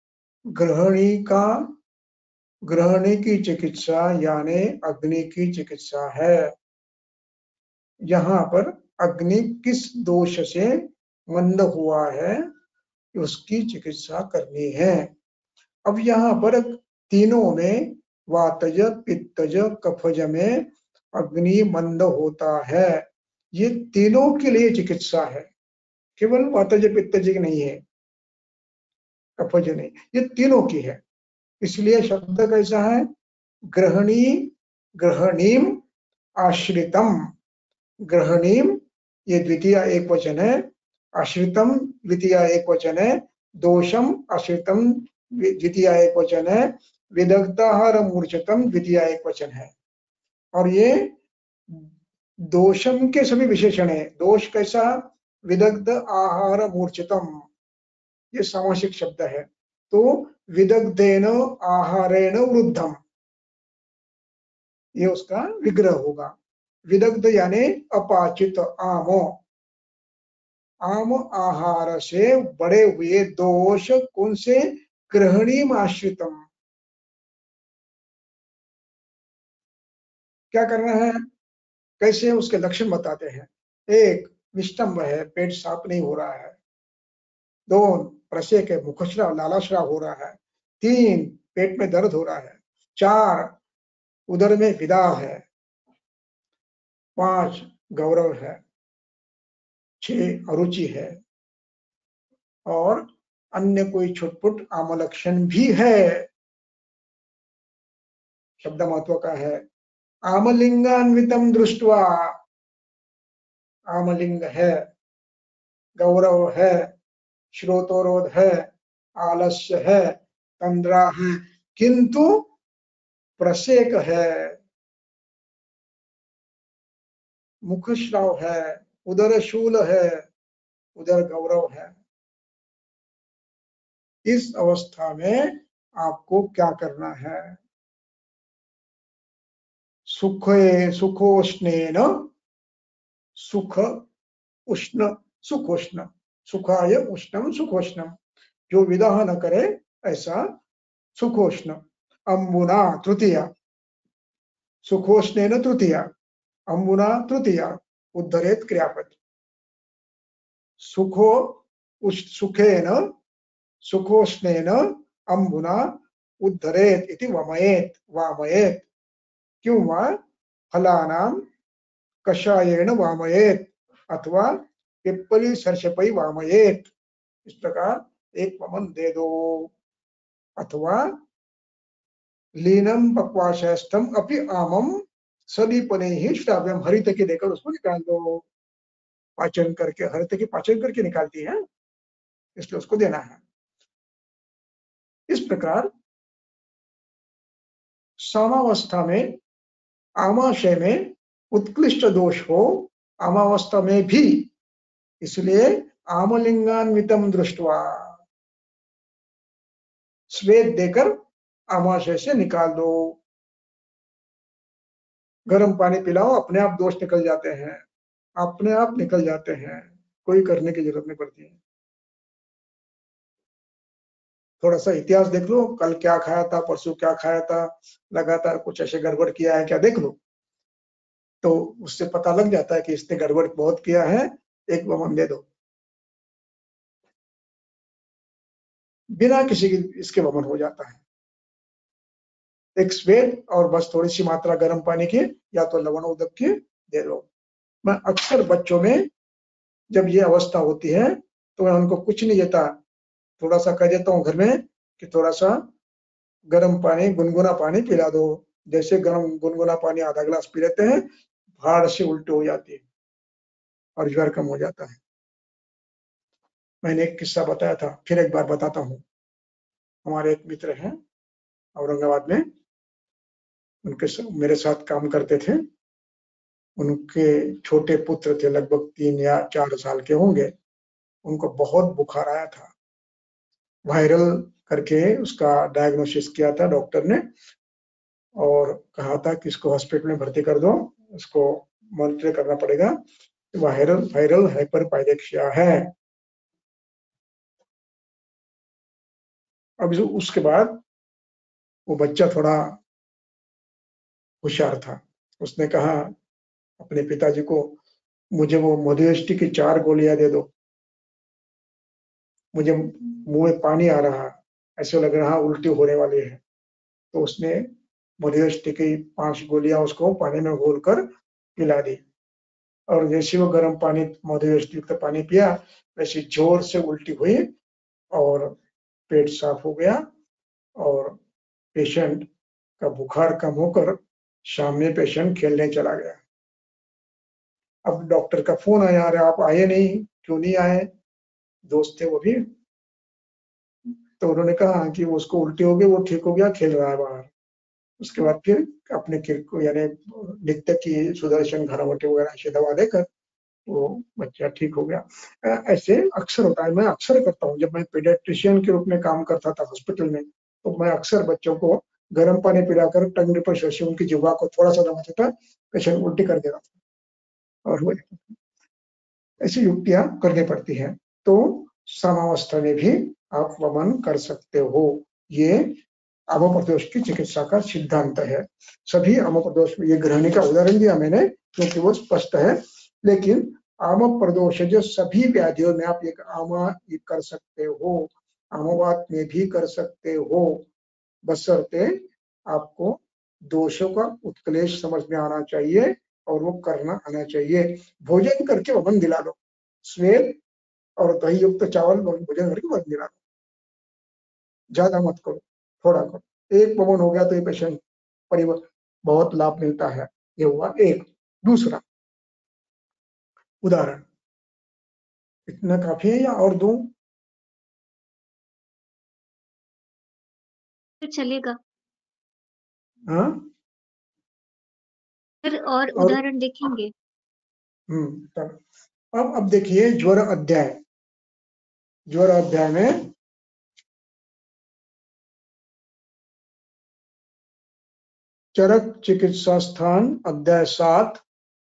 गृहिणी की चिकित्सा यानी अग्नि की चिकित्सा है। यहाँ पर अग्नि किस दोष से मंद हुआ है उसकी चिकित्सा करनी है। अब यहाँ पर तीनों में वातज, पित्तज, कफज में अग्नि मंद होता है। ये तीनों के लिए चिकित्सा है, केवल वातज पित्तज की नहीं है, कफज नहीं, ये तीनों की है। इसलिए शब्द कैसा है? गृहिणीम आश्रितम। गृहिणीम ये द्वितीय एक वचन है, आश्रितम द्वितीय एक वचन है, दोषम आश्रितम द्वितीय एक वचन है, विदग्धाहार मूर्छितम द्वितीय एक वचन है। और ये दोषम के सभी विशेषण है। दोष कैसा? विदग्ध आहार मूर्छितम, ये सामासिक शब्द है। तो विदग्धेन आहारेण वृद्धम, ये उसका विग्रह होगा। विदग्ध यानी अपाचित आमो, आम आहार से बड़े हुए दोष कौन से? गृहिणी आश्रितम। क्या करना है? कैसे उसके लक्षण बताते हैं। एक, विष्टम्भ है, पेट साफ नहीं हो रहा है। दो, प्रसेक है, मुखस्राव लालास्राव हो रहा है। तीन, पेट में दर्द हो रहा है। चार, उदर में विदा है। पांच, गौरव है। छह, अरुचि है। और अन्य कोई छुटपुट आमलक्षण भी है। शब्द महत्व का है। आमलिंगान्वितम दृष्ट्वा, आमलिंग है, गौरव है, श्रोतोरोध है, आलस्य है, तंद्रा है, किंतु प्रसेक है, मुखश्राव है, उदर शूल है, उदर गौरव है। इस अवस्था में आपको क्या करना है? सुखोष्णेन, सुख उष्ण, सुखोष्ण, सुखाय उष्णम सुखोष्णम, जो विदाह न करे ऐसा सुखोष्ण। अंबुना तृतीया, सुखोष्णेन तृतीया, अंबुना तृतीया, उद्धरेत क्रियापद। सुखेन सुखोष्णेन अंबुना उद्धरेत इति वमयेत, वामयेत। क्यों? वा फलानां कषायेण वामयेत अथवा पिप्पली सर्षपै वामयेत। इस प्रकार एक वमन दे दो। अथवा लीनम पक्वाशयस्थम अपि आमम सदीपने ही श्राव्यम, हरित की देकर उसको निकाल दो। पाचन करके, हरित की पाचन करके निकालती है, इसलिए उसको देना है। इस प्रकार सामावस्था में, आमाशय में उत्कृष्ट दोष हो, आमावस्था में भी, इसलिए आमलिंगान्वितम दृष्ट्वा, श्वेत देकर आमाशय से निकाल दो। गर्म पानी पिलाओ, अपने आप दोष निकल जाते हैं, अपने आप निकल जाते हैं, कोई करने की जरूरत नहीं पड़ती है। थोड़ा सा इतिहास देख लो, कल क्या खाया था, परसों क्या खाया था, लगातार कुछ ऐसे गड़बड़ किया है क्या, देख लो, तो उससे पता लग जाता है कि इसने गड़बड़ बहुत किया है, एक वमन दे दो, बिना किसी की इसके वमन हो जाता है। एक श्वेत और बस थोड़ी सी मात्रा गर्म पानी की या तो लवण उदक की दे दो, मैं अक्सर बच्चों में जब ये अवस्था होती है तो मैं उनको कुछ नहीं देता, थोड़ा सा कह देता हूँ घर में कि थोड़ा सा गर्म पानी, गुनगुना पानी पिला दो। जैसे गर्म गुनगुना पानी आधा गिलास पी लेते हैं, भाड़ से उल्टी हो जाती है और ज्वर कम हो जाता है। मैंने एक किस्सा बताया था, फिर एक बार बताता हूँ। हमारे एक मित्र हैं औरंगाबाद में, मेरे साथ काम करते थे। उनके छोटे पुत्र थे, लगभग 3 या 4 साल के होंगे। उनको बहुत बुखार आया था, वायरल करके उसका डायग्नोसिस किया था डॉक्टर ने और कहा था कि इसको हॉस्पिटल में भर्ती कर दो, इसको मॉनिटर करना पड़ेगा, वायरल हाइपरपायरेक्सिया है। अब उसके बाद वो बच्चा थोड़ा होशियार था, उसने कहा अपने पिताजी को, मुझे वो मोडियोस्टी की 4 गोलियां दे दो, मुझे मुंह में पानी आ रहा, ऐसे लग रहा उल्टी होने वाली है। तो उसने मोडियोस्टी की 5 गोलियां उसको पानी में घोलकर पिला दी और जैसे वो गर्म पानी, मोडियोस्टी का पानी पिया, वैसे जोर से उल्टी हुई और पेट साफ हो गया और पेशेंट का बुखार कम होकर शाम में पेशेंट खेलने चला गया। अब डॉक्टर का फोन आया, अरे आप आए नहीं, क्यों नहीं आए? दोस्त थे वो भी। तो उन्होंने कहा कि उसको उल्टी हो गई, वो ठीक हो गया, खेल रहा है बाहर। उसके बाद फिर अपने को यानी लिखते कि सुदर्शन घनावटी वगैरह ऐसी दवा देकर वो बच्चा ठीक हो गया। ऐसे अक्सर होता है, मैं अक्सर करता हूँ। जब मैं पीडियाट्रिशियन के रूप में काम करता था हॉस्पिटल में, तो मैं अक्सर बच्चों को गर्म पानी पिलाकर टंगने पर शशि उनकी जिह्वा को थोड़ा सा दबा देता, पेशेंट उल्टी कर देता था और वो ऐसी युक्तियां करनी पड़ती हैं। तो सामावस्था में भी आप वमन कर सकते हो। ये आमोप्रदोष की चिकित्सा का सिद्धांत है। सभी आमोप्रदोष में, ये गृहिणी का उदाहरण दिया मैंने क्योंकि वो स्पष्ट है, लेकिन आमोप्रदोष जो सभी व्याधियों में आप एक आमा कर सकते हो, आमोवात में भी कर सकते हो, बशर्ते आपको दोषों का उत्क्लेश समझ में आना चाहिए और वो करना आना चाहिए। भोजन करके वमन दिला लो, श्वेत और दही युक्त चावल भोजन करके वमन दिला लो, ज्यादा मत करो, थोड़ा करो। एक वमन हो गया तो ये पेशेंट बहुत लाभ मिलता है। ये हुआ एक। दूसरा उदाहरण, इतना काफी है या और दूं? फिर चलेगा, हाँ, फिर और और उदाहरण देखेंगे। तब अब देखिए ज्वर अध्याय। ज्वर अध्याय में चरक चिकित्सा स्थान अध्याय 7,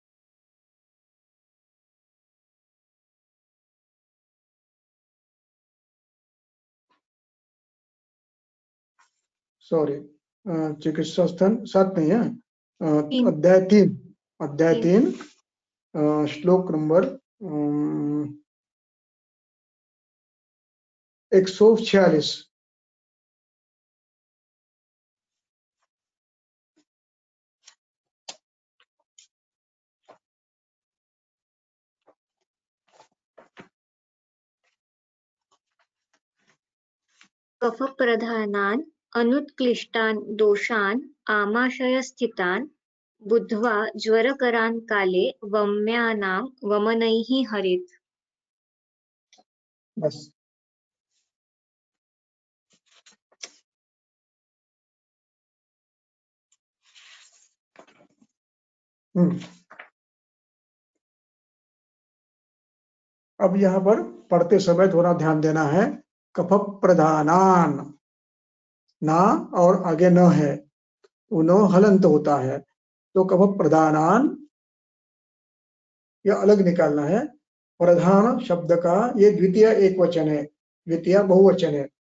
सॉरी चिकित्सा स्थान 7 नहीं है, अध्याय 3, अध्याय 3 श्लोक नंबर 146। कफ प्रधानान् अनुत्क्लिष्टान् दोषान् आमाशयस्थितान् बुद्ध्वा ज्वरकरान् काले वम्यानां वमनैः हरेत्। बस अब यहाँ पर पढ़ते समय थोड़ा ध्यान देना है। कफ प्रधानान, ना और आगे न है, उनो हलंत होता है, तो कफ प्रधानान यह अलग निकालना है। प्रधान शब्द का ये द्वितीय एक वचन है, द्वितीय बहुवचन है।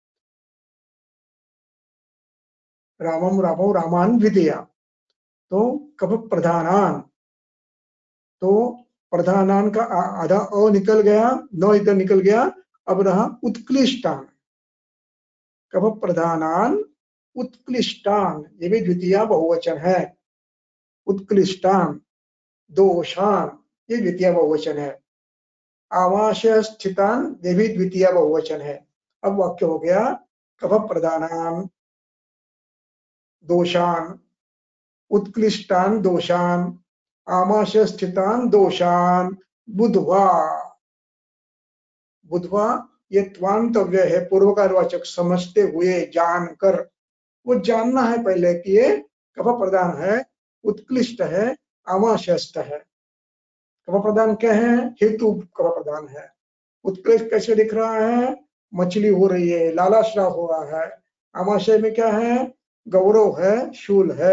रामम रामो रामान द्वितीय, तो कफ प्रधानान, तो प्रधानान का आधा अ निकल गया, न इधर निकल गया, अब रहा उत्कृष्टान। कफ प्रधानान उत्कृष्टान, ये भी द्वितीय बहुवचन है। उत्कृष्टान दोषान, ये द्वितीय बहुवचन है। आमाशय स्थितान, ये भी द्वितीय बहुवचन है। अब वाक्य हो गया कफ प्रधानान दोषान, उत्कृष्टान दोषान, आमाशय स्थितान दोषान बुधवा। बुधवा ये त्वांतव्य है, पूर्वकारवाचक समझते हुए, जानकर। वो जानना है पहले कि ये कफ प्रधान है, उत्कृष्ट है, आमाशयस्थ है। कफ प्रधान क्या है? हेतु कफ प्रधान है। उत्कृष्ट कैसे दिख रहा है? मछली हो रही है, लालाश्राव हो रहा है। आमाशय में क्या है? गौरव है, शूल है।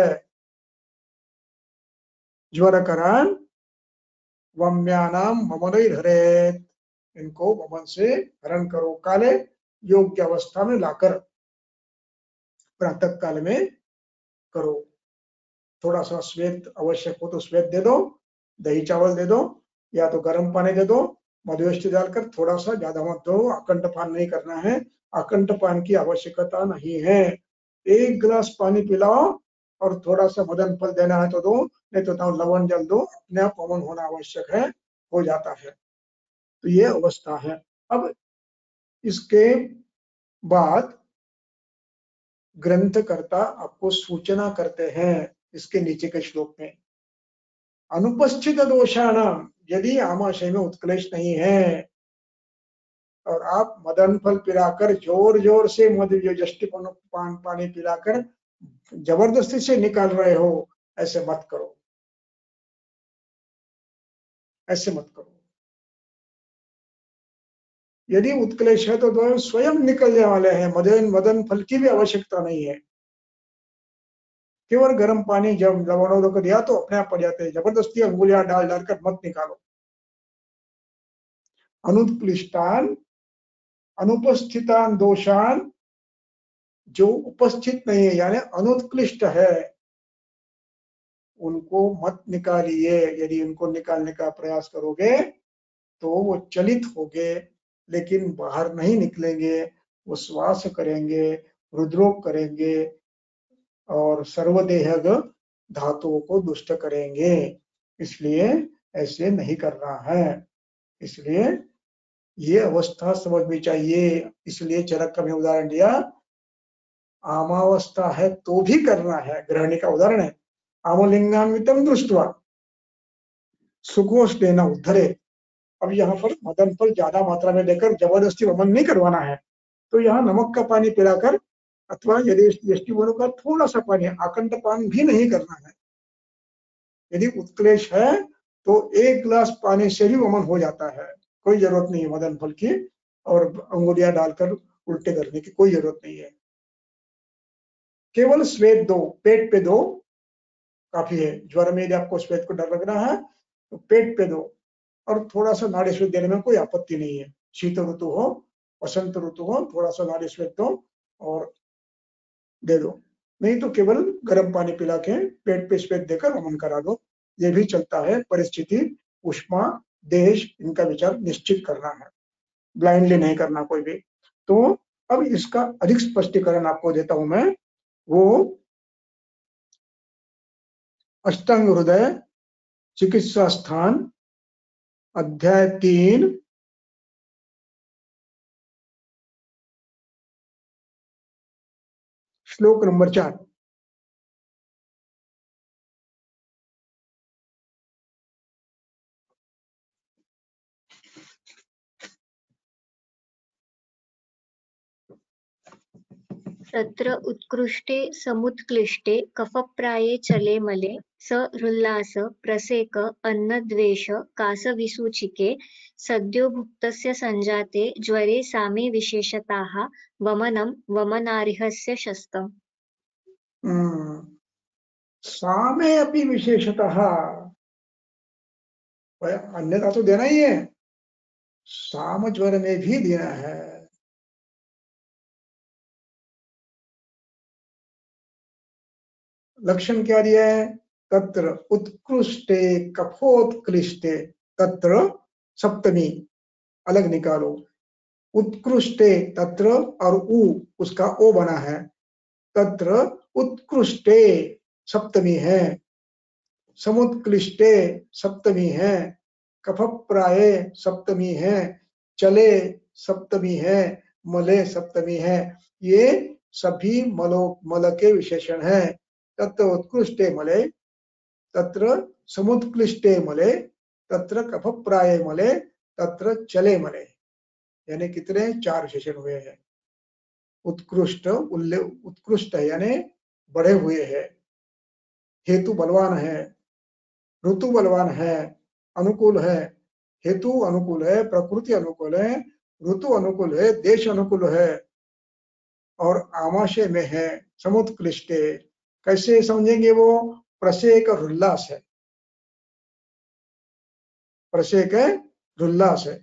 ज्वरकरान वम्यानाम ममनैर्हरेत्, इनको वमन से हरण करो, काले योग्य अवस्था में लाकर प्रातः काल में करो। थोड़ा सा श्वेत आवश्यक हो तो श्वेत दे दो, दही चावल दे दो, या तो गर्म पानी दे दो, मधुष्ट डालकर। थोड़ा सा, ज्यादा मत दो, अखंड पान नहीं करना है, अखंड पान की आवश्यकता नहीं है। 1 गिलास पानी पिलाओ और थोड़ा सा मदन फल देना है तो दो, नहीं तो लवण जल दो, अपने आप पवन होना आवश्यक है, हो जाता है। तो ये अवस्था है। अब इसके बाद ग्रंथकर्ता आपको सूचना करते हैं इसके नीचे के श्लोक में, अनुपस्थित दोषाणाम, यदि आमाशय में उत्क्लेश नहीं है और आप मदन फल पिलाकर, जोर जोर से जष्टि पानी पिलाकर जबरदस्ती से निकाल रहे हो, ऐसे मत करो, ऐसे मत करो। यदि उत्क्लेश है तो स्वयं निकलने वाले हैं, मदन फल की भी आवश्यकता नहीं है। केवल गर्म पानी जब लवणों को दिया तो अपने आप पड़ जाते हैं, जबरदस्ती अंगुलियां डाल डालकर मत निकालो। अनुत्क्लिष्टान अनुपस्थितान दोषान, जो उपस्थित नहीं है यानी अनुत्कृष्ट है, उनको मत निकालिए। यदि उनको निकालने का प्रयास करोगे तो वो चलित होंगे, लेकिन बाहर नहीं निकलेंगे, वो श्वास करेंगे, रुद्रोग करेंगे और सर्वदेहग धातुओं को दुष्ट करेंगे। इसलिए ऐसे नहीं करना है। इसलिए ये अवस्था समझनी चाहिए। इसलिए चरक का भी उदाहरण दिया, आमावस्था है तो भी करना है। गृहिणी का उदाहरण है, आमलिंगान्वितम दृष्टवा सुकोष देना उद्धरे। अब यहाँ पर मदन फल ज्यादा मात्रा में देकर जबरदस्ती वमन नहीं करवाना है, तो यहाँ नमक का पानी पिलाकर अथवा यदि यष्टिमनु का थोड़ा सा पानी, आकंठ पान भी नहीं करना है। यदि उत्क्लेश है तो 1 गिलास पानी से भी वमन हो जाता है, कोई जरूरत नहीं है मदन फल की और अंगुलियां डालकर उल्टे करने की कोई जरूरत नहीं है। केवल श्वेत दो, पेट पे दो, काफी है। ज्वर में यदि आपको श्वेत को डर लग रहा है तो पेट पे दो, और थोड़ा सा नाड़ी श्वेत देने में कोई आपत्ति नहीं है। शीत ऋतु हो, वसंत ऋतु हो, थोड़ा सा नाड़ी श्वेत दो और दे दो, नहीं तो केवल गर्म पानी पिला के पेट पे श्वेत देकर वमन करा दो, ये भी चलता है। परिस्थिति, उष्मा, देश, इनका विचार निश्चित करना है, ब्लाइंडली नहीं करना कोई भी। तो अब इसका अधिक स्पष्टीकरण आपको देता हूं मैं। वो अष्टांग हृदय चिकित्सा स्थान अध्याय 3 श्लोक नंबर 4। तत्र उत्कृष्टे समुत्क्लिष्टे कफप्राये चले मले स हृल्लास प्रसेक अन्नद्वेष कासविसूचिके सद्यो भुक्तस्य संजाते ज्वरे सामे विशेषताः वमनं वमनार्हस्य शस्तम्। सामे अपि विशेषतः, अन्यथा तो देना ही है, साम ज्वर में भी देना है। लक्षण क्या दिया है? तत्र उत्कृष्टे कफोत्कृष्टे, तत्र सप्तमी अलग निकालो, उत्कृष्टे तत्र और उ उसका ओ बना है, तत्र उत्कृष्टे सप्तमी है, समुत्कृष्टे सप्तमी है, कफ प्राये सप्तमी है, चले सप्तमी है, मले सप्तमी है। ये सभी मल के विशेषण है। तत्र उत्कृष्टे मले, तत्र समुत्कृष्टे मले, तत्र कफ प्राये मले, तत्र चले मले। यानी कितने? 4 विशेषण हुए हैं। उत्कृष्ट, उत्कृष्ट है यानी बढ़े हुए है, हेतु बलवान है, ऋतु बलवान है, अनुकूल है। हेतु अनुकूल है, प्रकृति अनुकूल है, ऋतु अनुकूल है, देश अनुकूल है, और आमाशय में है, समुत्कृष्ट। कैसे समझेंगे? वो प्रसेक और उल्लास है, प्रसेक है, उल्लास है।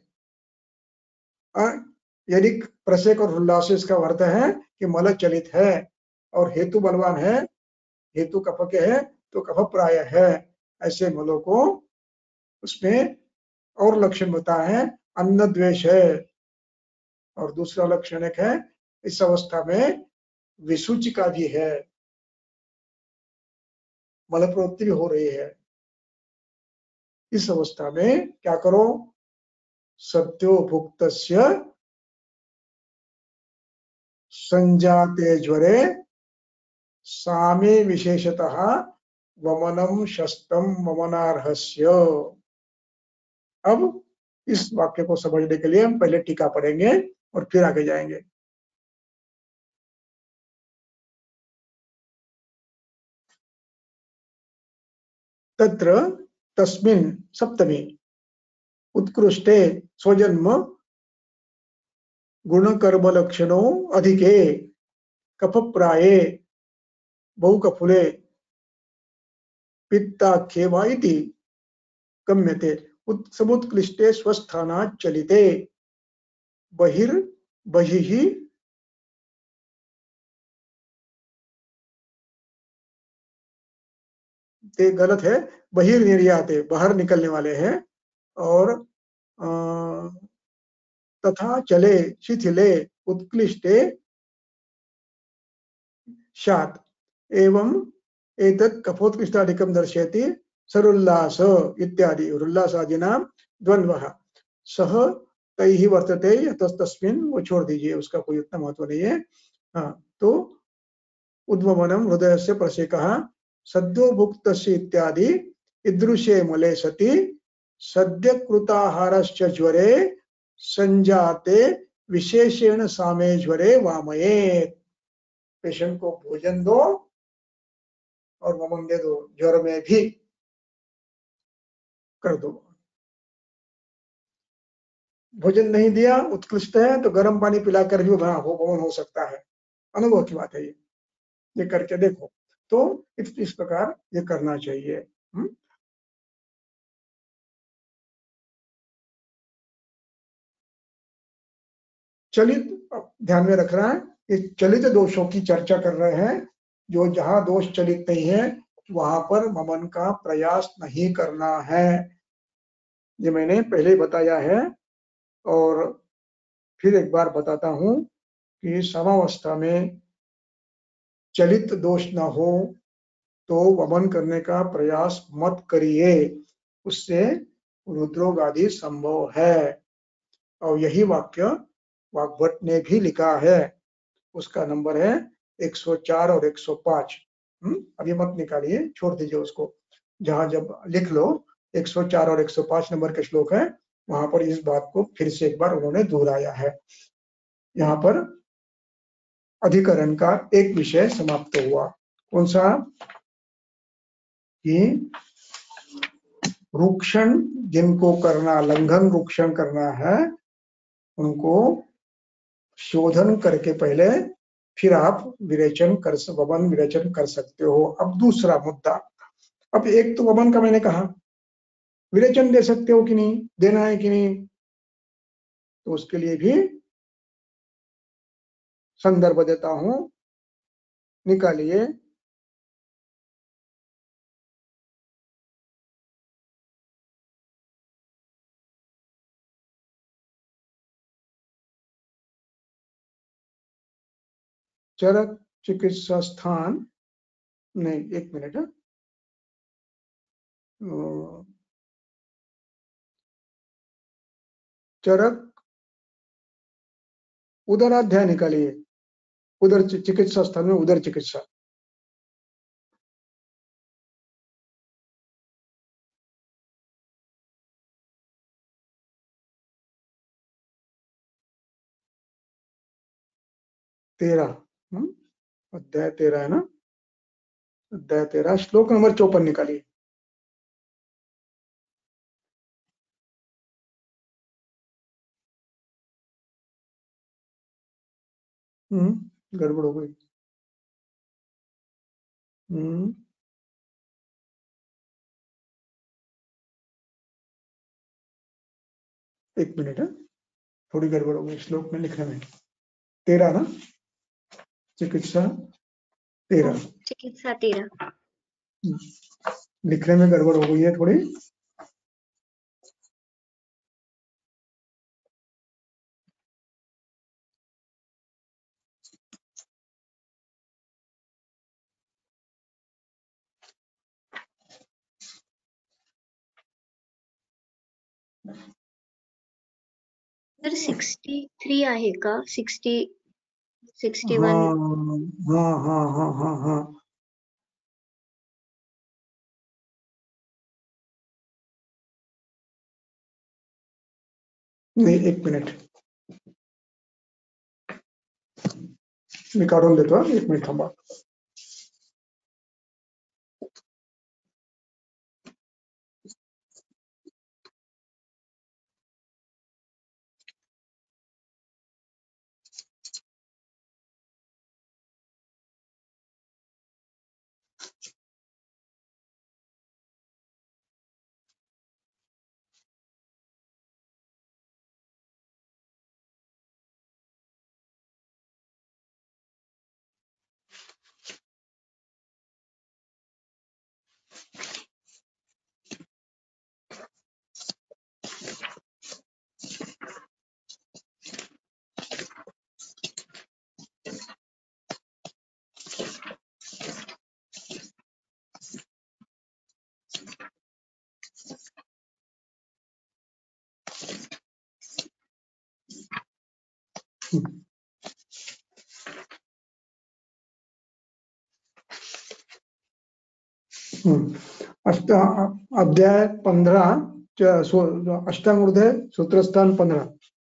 यदि प्रसेक और उल्लास इसका अर्थ है कि मल चलित है, और हेतु बलवान है, हेतु कफ के है, तो कफ प्राय है। ऐसे मलों को उसमें और लक्षण बताए हैं, अन्न द्वेष है, और दूसरा लक्षण एक है इस अवस्था में विसूचिका भी है, मल प्रवृत्ति भी हो रही है। इस अवस्था में क्या करो? सत्यो भुक्तस्य संजाते ज्वरे सामे विशेषतः वमनम शस्तम वमनार्हस्य। अब इस वाक्य को समझने के लिए हम पहले टीका पढ़ेंगे और फिर आगे जाएंगे। तत्र तस्मिन् सप्तमी उत्कृष्टे स्वजन्म गुणकर्म लक्षणों अधिके कफ प्राये बहुकफुले पित्ताख्ये वा इति गम्यते समुत्कृष्टे स्वस्थानात् चलिते बहिर्बहिः ते गलत है, बहिर्निर्याते बाहर निकलने वाले हैं, और तथा चले शिथिले उत्क्लिष्टे शात एवं एतत् कफोत्कृष्टादिकं दर्शयति सरुल्लास इत्यादि उल्लासादिनां द्वन्द्वः सह तैः वर्तते तस्मिन्। वो छोड़ दीजिए, उसका कोई उतना महत्व नहीं है। हाँ, तो उद्वमनम हृदय से प्रसेकः सद्यो भुक्तस्य इत्यादि ईदृशे मले सति सद्यकृताहारश्च ज्वरे संजाते विशेषेण सामे ज्वरे वामयेत्। पेशेंट को भोजन दो और वमन दे दो, ज्वर में भी कर दो। भोजन नहीं दिया, उत्कृष्ट है, तो गर्म पानी पिलाकर भी वमन हो सकता है। अनुभव की बात है ये करके देखो। तो इस प्रकार ये करना चाहिए। चलित ध्यान में रख रहा है, ये चलित दोषों की चर्चा कर रहे हैं। जो जहां दोष चलित नहीं है वहां पर वमन का प्रयास नहीं करना है, ये मैंने पहले बताया है। और फिर एक बार बताता हूं कि समावस्था में चलित दोष न हो तो वमन करने का प्रयास मत करिए, उससे रुद्रोग आदि संभव है। और यही वाक्य वाग्भट ने भी लिखा है, उसका नंबर है 104 और 105। अभी मत निकालिए, छोड़ दीजिए उसको। जहां जब लिख लो 104 और 105 नंबर के श्लोक है, वहां पर इस बात को फिर से एक बार उन्होंने दोहराया है। यहाँ पर अधिकरण का एक विषय समाप्त हुआ। कौन सा? कि रुक्षण जिनको करना, लंघन रुक्षण करना है, उनको शोधन करके पहले फिर आप वमन विरेचन कर सकते हो। अब दूसरा मुद्दा, अब एक तो वमन का मैंने कहा, विरेचन दे सकते हो कि नहीं, देना है कि नहीं, तो उसके लिए भी संदर्भ देता हूं, निकालिए। चरक चिकित्सा स्थान, नहीं एक मिनट, चरक उदराध्याय निकालिए। उदर चिकित्सा स्थान में उदर चिकित्सा। तेरह, अध्याय 13 है ना, अध्याय 13 श्लोक नंबर 54 निकालिए। गड़बड़ हो गई। एक मिनट है, थोड़ी गड़बड़ हो गई श्लोक में लिखने में। 13 ना, चिकित्सा 13, चिकित्सा 13 लिखने में गड़बड़ हो गई है थोड़ी। सर 63 आहे का? 60 61 हाँ। नहीं, एक मिनट मी काढून देतो, एक मिनिट थांबा। अध्याय 15 अष्टांगहृदय सूत्रस्थान 15।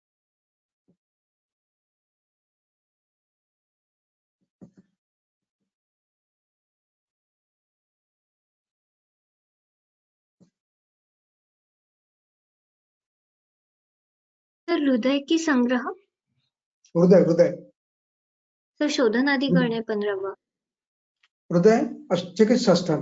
सर हृदय की संग्रह, हृदय हृदय सर शोधन आदि करणे 15वा। हृदय चिकित्सा स्थान।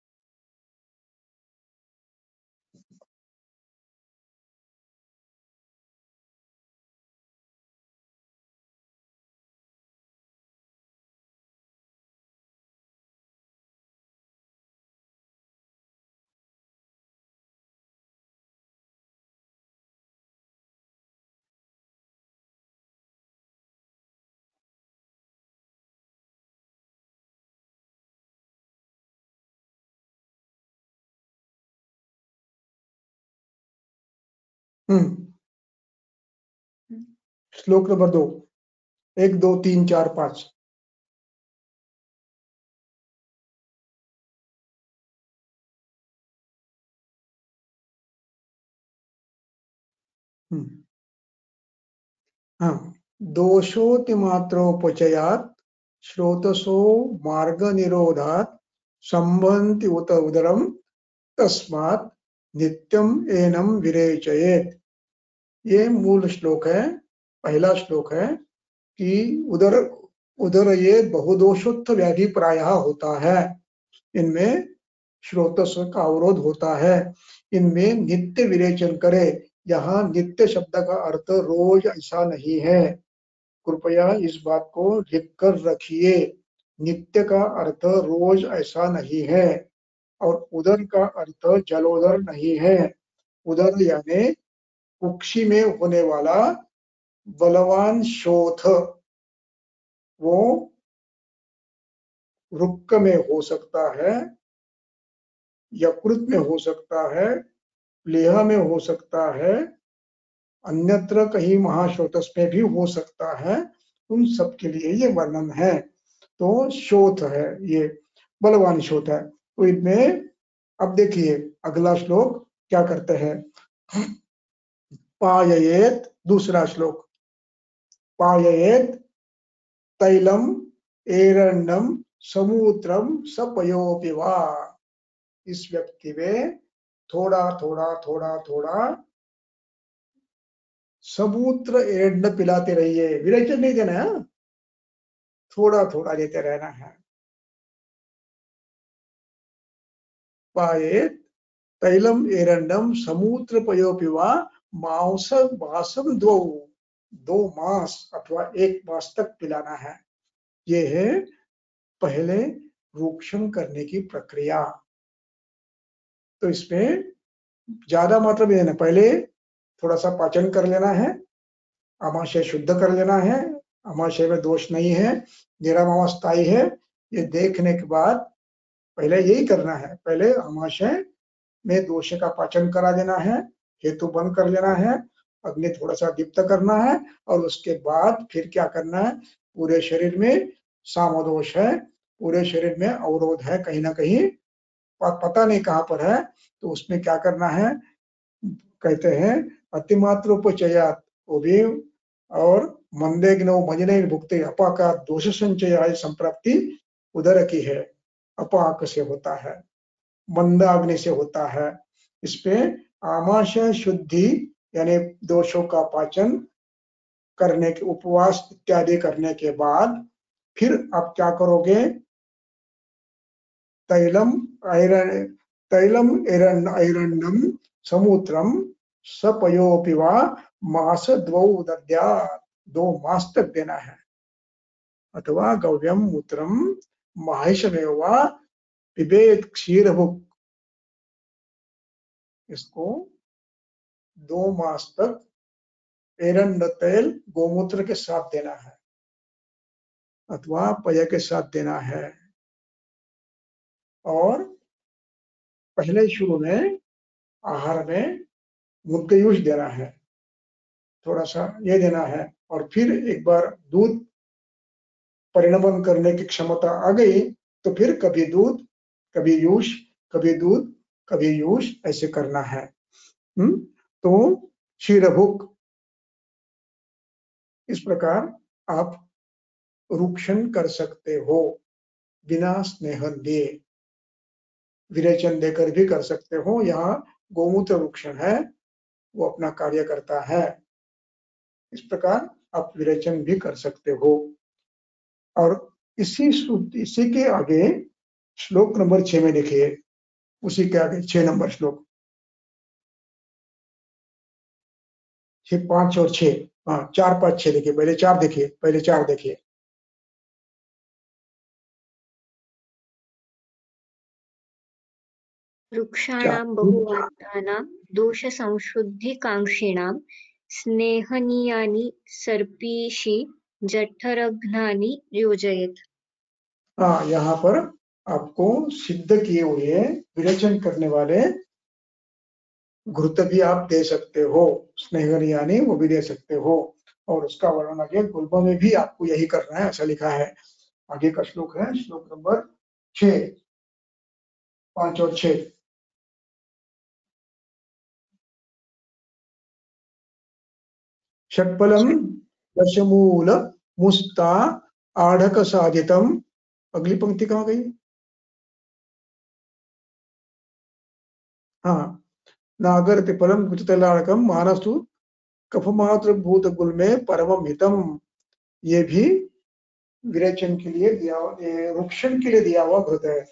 श्लोक नंबर 2, 1 2 3 4 5। हाँ, दोषोतिमात्रोपचयात् श्रोतसो मार्ग निरोधात् संभन्ति उत उदरम तस्मात् नित्यम एनम विरेचयेत। ये मूल श्लोक है, पहला श्लोक है कि उदर ये बहुदोषोत्थ व्याधि प्रायः होता है, इनमें श्रोतस्व का अवरोध होता है, इनमें नित्य विरेचन करे। यहाँ नित्य शब्द का अर्थ रोज ऐसा नहीं है, कृपया इस बात को लिख कर रखिए। नित्य का अर्थ रोज ऐसा नहीं है, और उदर का अर्थ जलोदर नहीं है। उदर यानी कुक्षी में होने वाला बलवान शोथ, वो रुक्क में हो सकता है, यकृत में हो सकता है, प्लीहा में हो सकता है, अन्यत्र कहीं महाश्रोतस में भी हो सकता है, उन सब के लिए ये वर्णन है। तो शोथ है, ये बलवान शोथ है। तो इनमें अब देखिए अगला श्लोक क्या करते हैं। पाययेत, दूसरा श्लोक, पाययेत तैलम एरण्यम समुद्रम सपयोपि वा। इस व्यक्ति में थोड़ा थोड़ा थोड़ा थोड़ा समुद्र एरण्य पिलाते रहिए, विरेचन नहीं देना है, थोड़ा थोड़ा देते रहना है। पायेत तैलम एरण्यम समुद्र पयोपि वा मांस मासम दो मास अथवा 1 मास तक पिलाना है। ये है पहले रोक्षण करने की प्रक्रिया। तो इसमें ज्यादा मात्रा में देना, पहले थोड़ा सा पाचन कर लेना है, आमाशय शुद्ध कर लेना है, आमाशय में दोष नहीं है, निरामावस्थाई है, ये देखने के बाद पहले यही करना है। पहले आमाशय में दोष का पाचन करा देना है, हेतु बंद कर लेना है, अग्नि थोड़ा सा दीप्त करना है, और उसके बाद फिर क्या करना है, पूरे शरीर में सामदोष है, पूरे शरीर में अवरोध है, कहीं ना कहीं पता नहीं कहाँ पर है, तो उसमें क्या करना है, कहते हैं अतिमात्रोपचयात, वो भी, और मंदेग्नो मजने भुक्ते अपाका दोष संचय संप्राप्ति उदर की है, अपाक से होता है, मंदाग्नि से होता है। इसपे आमाशय शुद्धि यानी दोषों का पाचन करने के, उपवास इत्यादि करने के बाद फिर आप क्या करोगे, तैलम ऐरण्यम समुद्रम सपयोपि वा मास द्वौ दद्यात्, 2 मास तक देना है, अथवा गव्यम मूत्रम माहिषमेव वा पिबेत क्षीरभुक्, इसको 2 मास तक एरण्य तेल गोमूत्र के साथ देना है, अथवा पय के साथ देना है। और पहले शुरू में आहार में मुद्गयूष देना है, थोड़ा सा ये देना है, और फिर एक बार दूध परिणमन करने की क्षमता आ गई तो फिर कभी दूध कभी यूष, कभी दूध कभी यूष, ऐसे करना है। तो क्षीरभुक, इस प्रकार आप रुक्षण कर सकते हो, बिना स्नेहन दिए, विरेचन देकर भी कर सकते हो। यहाँ गोमूत्र रुक्षण है, वो अपना कार्य करता है, इस प्रकार आप विरेचन भी कर सकते हो। और इसी के आगे श्लोक नंबर 6 में देखिए, उसी के आगे 6 नंबर श्लोक, 5 और 6, हाँ 4 5 6 देखिए, पहले 4 देखिए, पहले 4 देखिए। वृक्षाणां बहुवाक्यानां दोषसंशुद्धिकाङ्क्षिणां स्नेहनीयानि सर्पीषि जठरघ्नानि योजयेत्। हाँ, यहाँ पर आपको सिद्ध किए हुए विरेचन करने वाले घृत भी आप दे सकते हो, स्नेहनीयानि वो भी दे सकते हो, और उसका वर्णन आगे गुल्म में भी आपको यही करना है, ऐसा लिखा है। आगे का श्लोक है श्लोक नंबर 6, 5 और 6। षट्फलम दशमूल मुस्ता आढ़क साधितम, अगली पंक्ति कहाँ गई, हाँ, नागर तिफलम कुचतलाड़कम मानसु कफमात्र भूत गुल्मे परमम हितम, ये भी विरेचन के लिए दिया, रुक्षण के लिए दिया हुआ घृत है।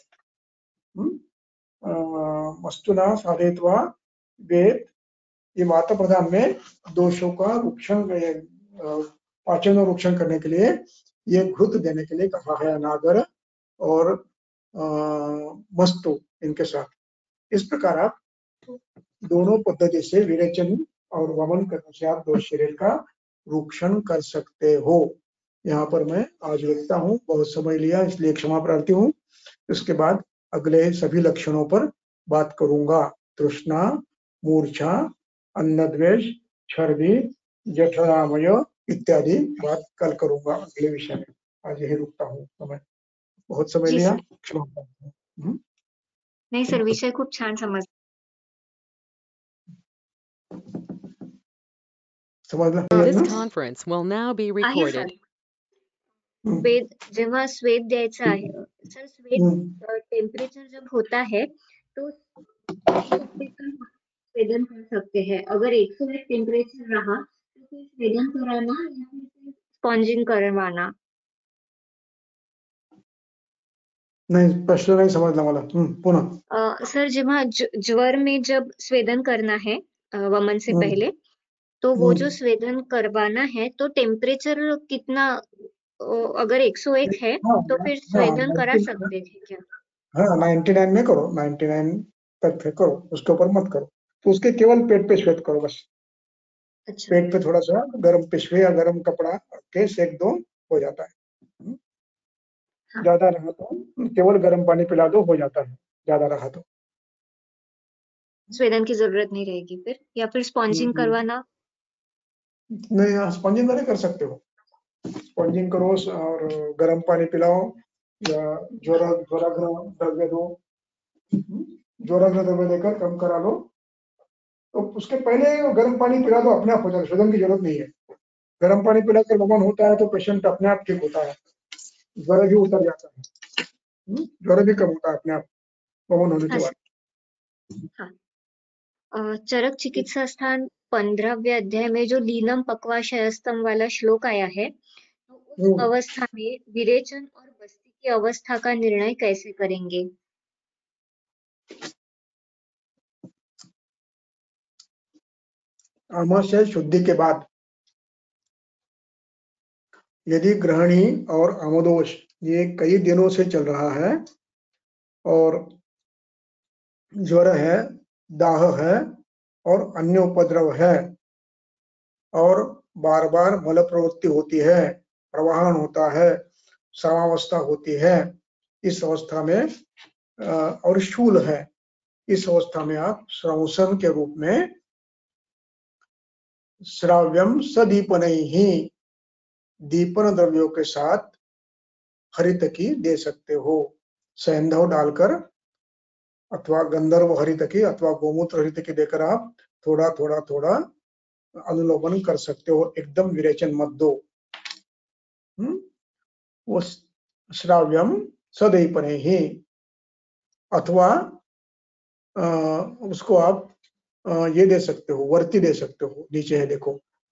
मस्तुना साधयित्वा वेद, ये माता प्रधान में दोषों का रुक्षण, पाचन और रुक्षण करने के लिए ये घृत देने के लिए कहा है, नागर और मस्तु इनके साथ। इस प्रकार आप दोनों पद्धति से विरेचन और वमन करने से आप दोष शरीर का रुक्षण कर सकते हो। यहाँ पर मैं आज रुकता हूँ, बहुत समय लिया इसलिए क्षमा प्रार्थी हूँ। उसके बाद अगले सभी लक्षणों पर बात करूंगा, तृष्णा, मूर्छा, अन्नद्वेष, छर्दी जठरामय इत्यादि बात कल करूंगा अगले विषय में। आज यही रुकता हूँ, समय बहुत समय जी लिया, सर। क्षमा करता हूं। नाही सर, विषय खूप छान समजला. समजला This ना? conference will now be आहे recorded. सर. स्वेद, जेव्हा स्वेद द्यायचा आहे सर, स्वेद टेम्परेचर जब होता है तो स्वेदन कर सकते हैं. अगर 101 टेम्परेचर रहा तो फिर स्वेदन कराना या फिर स्पॉन्जिंग करवाना. नहीं, प्रश्न नहीं समझला मला. पुन्हा. सर, जेव्हा ज्वर में जब स्वेदन करना है वमन से पहले, तो वो जो स्वेदन करवाना है तो टेम्परेचर कितना, अगर 101 है तो फिर स्वेदन करा सकते थे क्या? हाँ, 99 में करो, 99 तक करो, उसके ऊपर मत करो. तो उसके केवल पेट पे श्वेत करो बस. अच्छा. पेट पे थोड़ा सा गर्म पिशवे या गर्म कपड़ा के सेक दो, हो जाता है. हाँ. ज्यादा रहा तो केवल गर्म पानी पिला दो, हो जाता है. ज्यादा रहा तो स्वेदन की जरूरत नहीं रहेगी फिर, या फिर स्पॉन्जिंग करवाना? नहीं, स्पंजिंग नहीं कर सकते हो. स्पंजिंग करो और गर्म पानी पिलाओ या ज्वराग्रह द्रव्य दो. ज्वराग्रह द्रव्य देकर कम करा लो. तो उसके पहले गर्म पानी पिला दो, अपने आप हो जाएगा. स्वेदन की जरूरत नहीं है. गर्म पानी पिलाकर वमन होता है तो पेशेंट अपने आप ठीक होता है. ज्वर भी उतर जाता है. ज्वर भी कम होता है अपने आप वमन होने के बाद. हाँ. चरक चिकित्सा स्थान 15वें अध्याय में जो लीनम पक्वाशयस्तम वाला श्लोक आया है, तो उस अवस्था में विरेचन और बस्ती की अवस्था का निर्णय कैसे करेंगे? आमाशय शुद्धि के बाद यदि ग्रहणी और आमोदोष ये कई दिनों से चल रहा है और ज्वर है, दाह है और अन्य उपद्रव है और बार बार मल प्रवृत्ति होती है, प्रवाहन होता है, सामावस्था होती है, इस अवस्था में और शूल है, इस अवस्था में आप श्रवसन के रूप में श्राव्यम सदीपनैहि दीपन द्रव्यों के साथ हरितकी दे सकते हो. सैंधव डालकर अथवा गंधर्व हरितकी अथवा गोमूत्र हरितकी देकर आप थोड़ा थोड़ा थोड़ा अनुलोमन कर सकते हो. एकदम विरेचन मत दो. वो श्राव्यम सदीपनैहि, अथवा उसको आप ये दे सकते हो, वर्ती दे सकते हो. नीचे है देखो,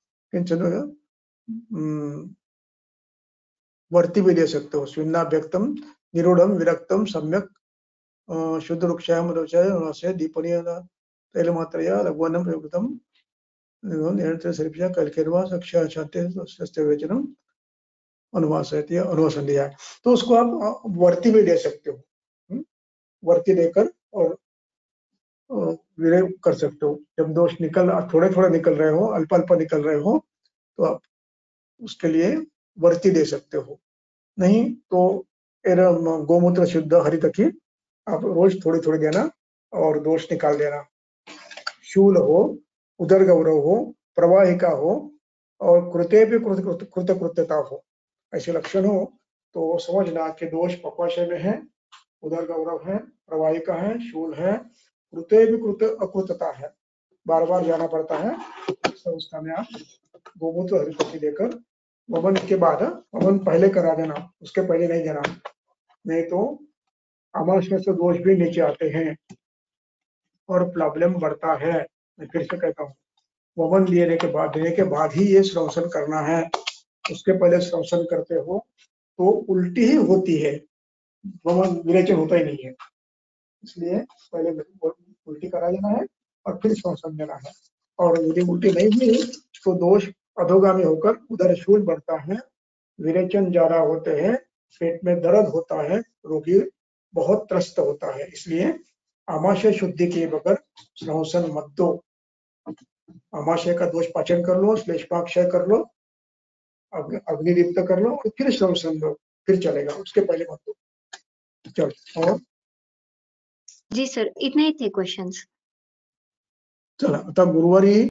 वर्ती भी दे सकते हो. स्विन्नाभ्यक्तम निरूढ़म विरक्तम सम्यक शुद्ध रुक्षायम रुचाय दीपनीय तैल मात्रया लघुवन्नम प्रयुक्तम निरंतर सरिप्या कलकेरवा सक्षा छाते स्वस्थ विवेचनम अनुवासयति अनुवसंध्या. तो उसको आप वर्ती भी दे सकते हो. वर्ती देकर और विरय कर सकते हो. जब दोष निकल थोड़े थोड़े निकल रहे हो, अल्प अल्प निकल रहे हो, तो आप उसके लिए वर्ती दे सकते हो. नहीं तो गोमूत्र शुद्ध हरितकी आप रोज थोड़ी थोड़ी देना और दोष निकाल देना. शूल हो, उदर गौरव हो, प्रवाहिका हो और कृत्य भी कृतकृत्यता हो, ऐसे लक्षण हो तो समझना कि दोष पक्वाशय में है, उदर गौरव है, प्रवाहिका है, शूल है, कृत्य भी अकृतता है, बार बार जाना पड़ता है. इस अवस्था में आप गोमूत्र हरितकी देकर वमन के बाद, वमन पहले करा देना, उसके पहले नहीं देना, नहीं तो आमाशय से दोष भी नीचे आते हैं और प्रॉब्लम बढ़ता है. मैं फिर से कहता हूँ, वमन देने के बाद ही ये श्वसन करना है. उसके पहले श्वसन करते हो तो उल्टी ही होती है, वमन विरेचन होता ही नहीं है. इसलिए पहले उल्टी करा देना है और फिर श्वसन देना है. और यदि उल्टी नहीं हुई तो दोष अधोगामी होकर उधर शूल बढ़ता है, विरेचन ज्यादा होते हैं, पेट में दर्द होता है, रोगी बहुत त्रस्त होता है. इसलिए आमाशय शुद्धि के बगैर श्वसन मत दो. आमाशय का दोष पाचन कर लो, श्लेष्माक्षय कर लो, अग्निदीप्त कर लो और फिर श्वसन दो, फिर चलेगा. उसके पहले मत दो. चलो. और जी सर, इतने ही थे क्वेश्चन्स. चला आता गुरुवारी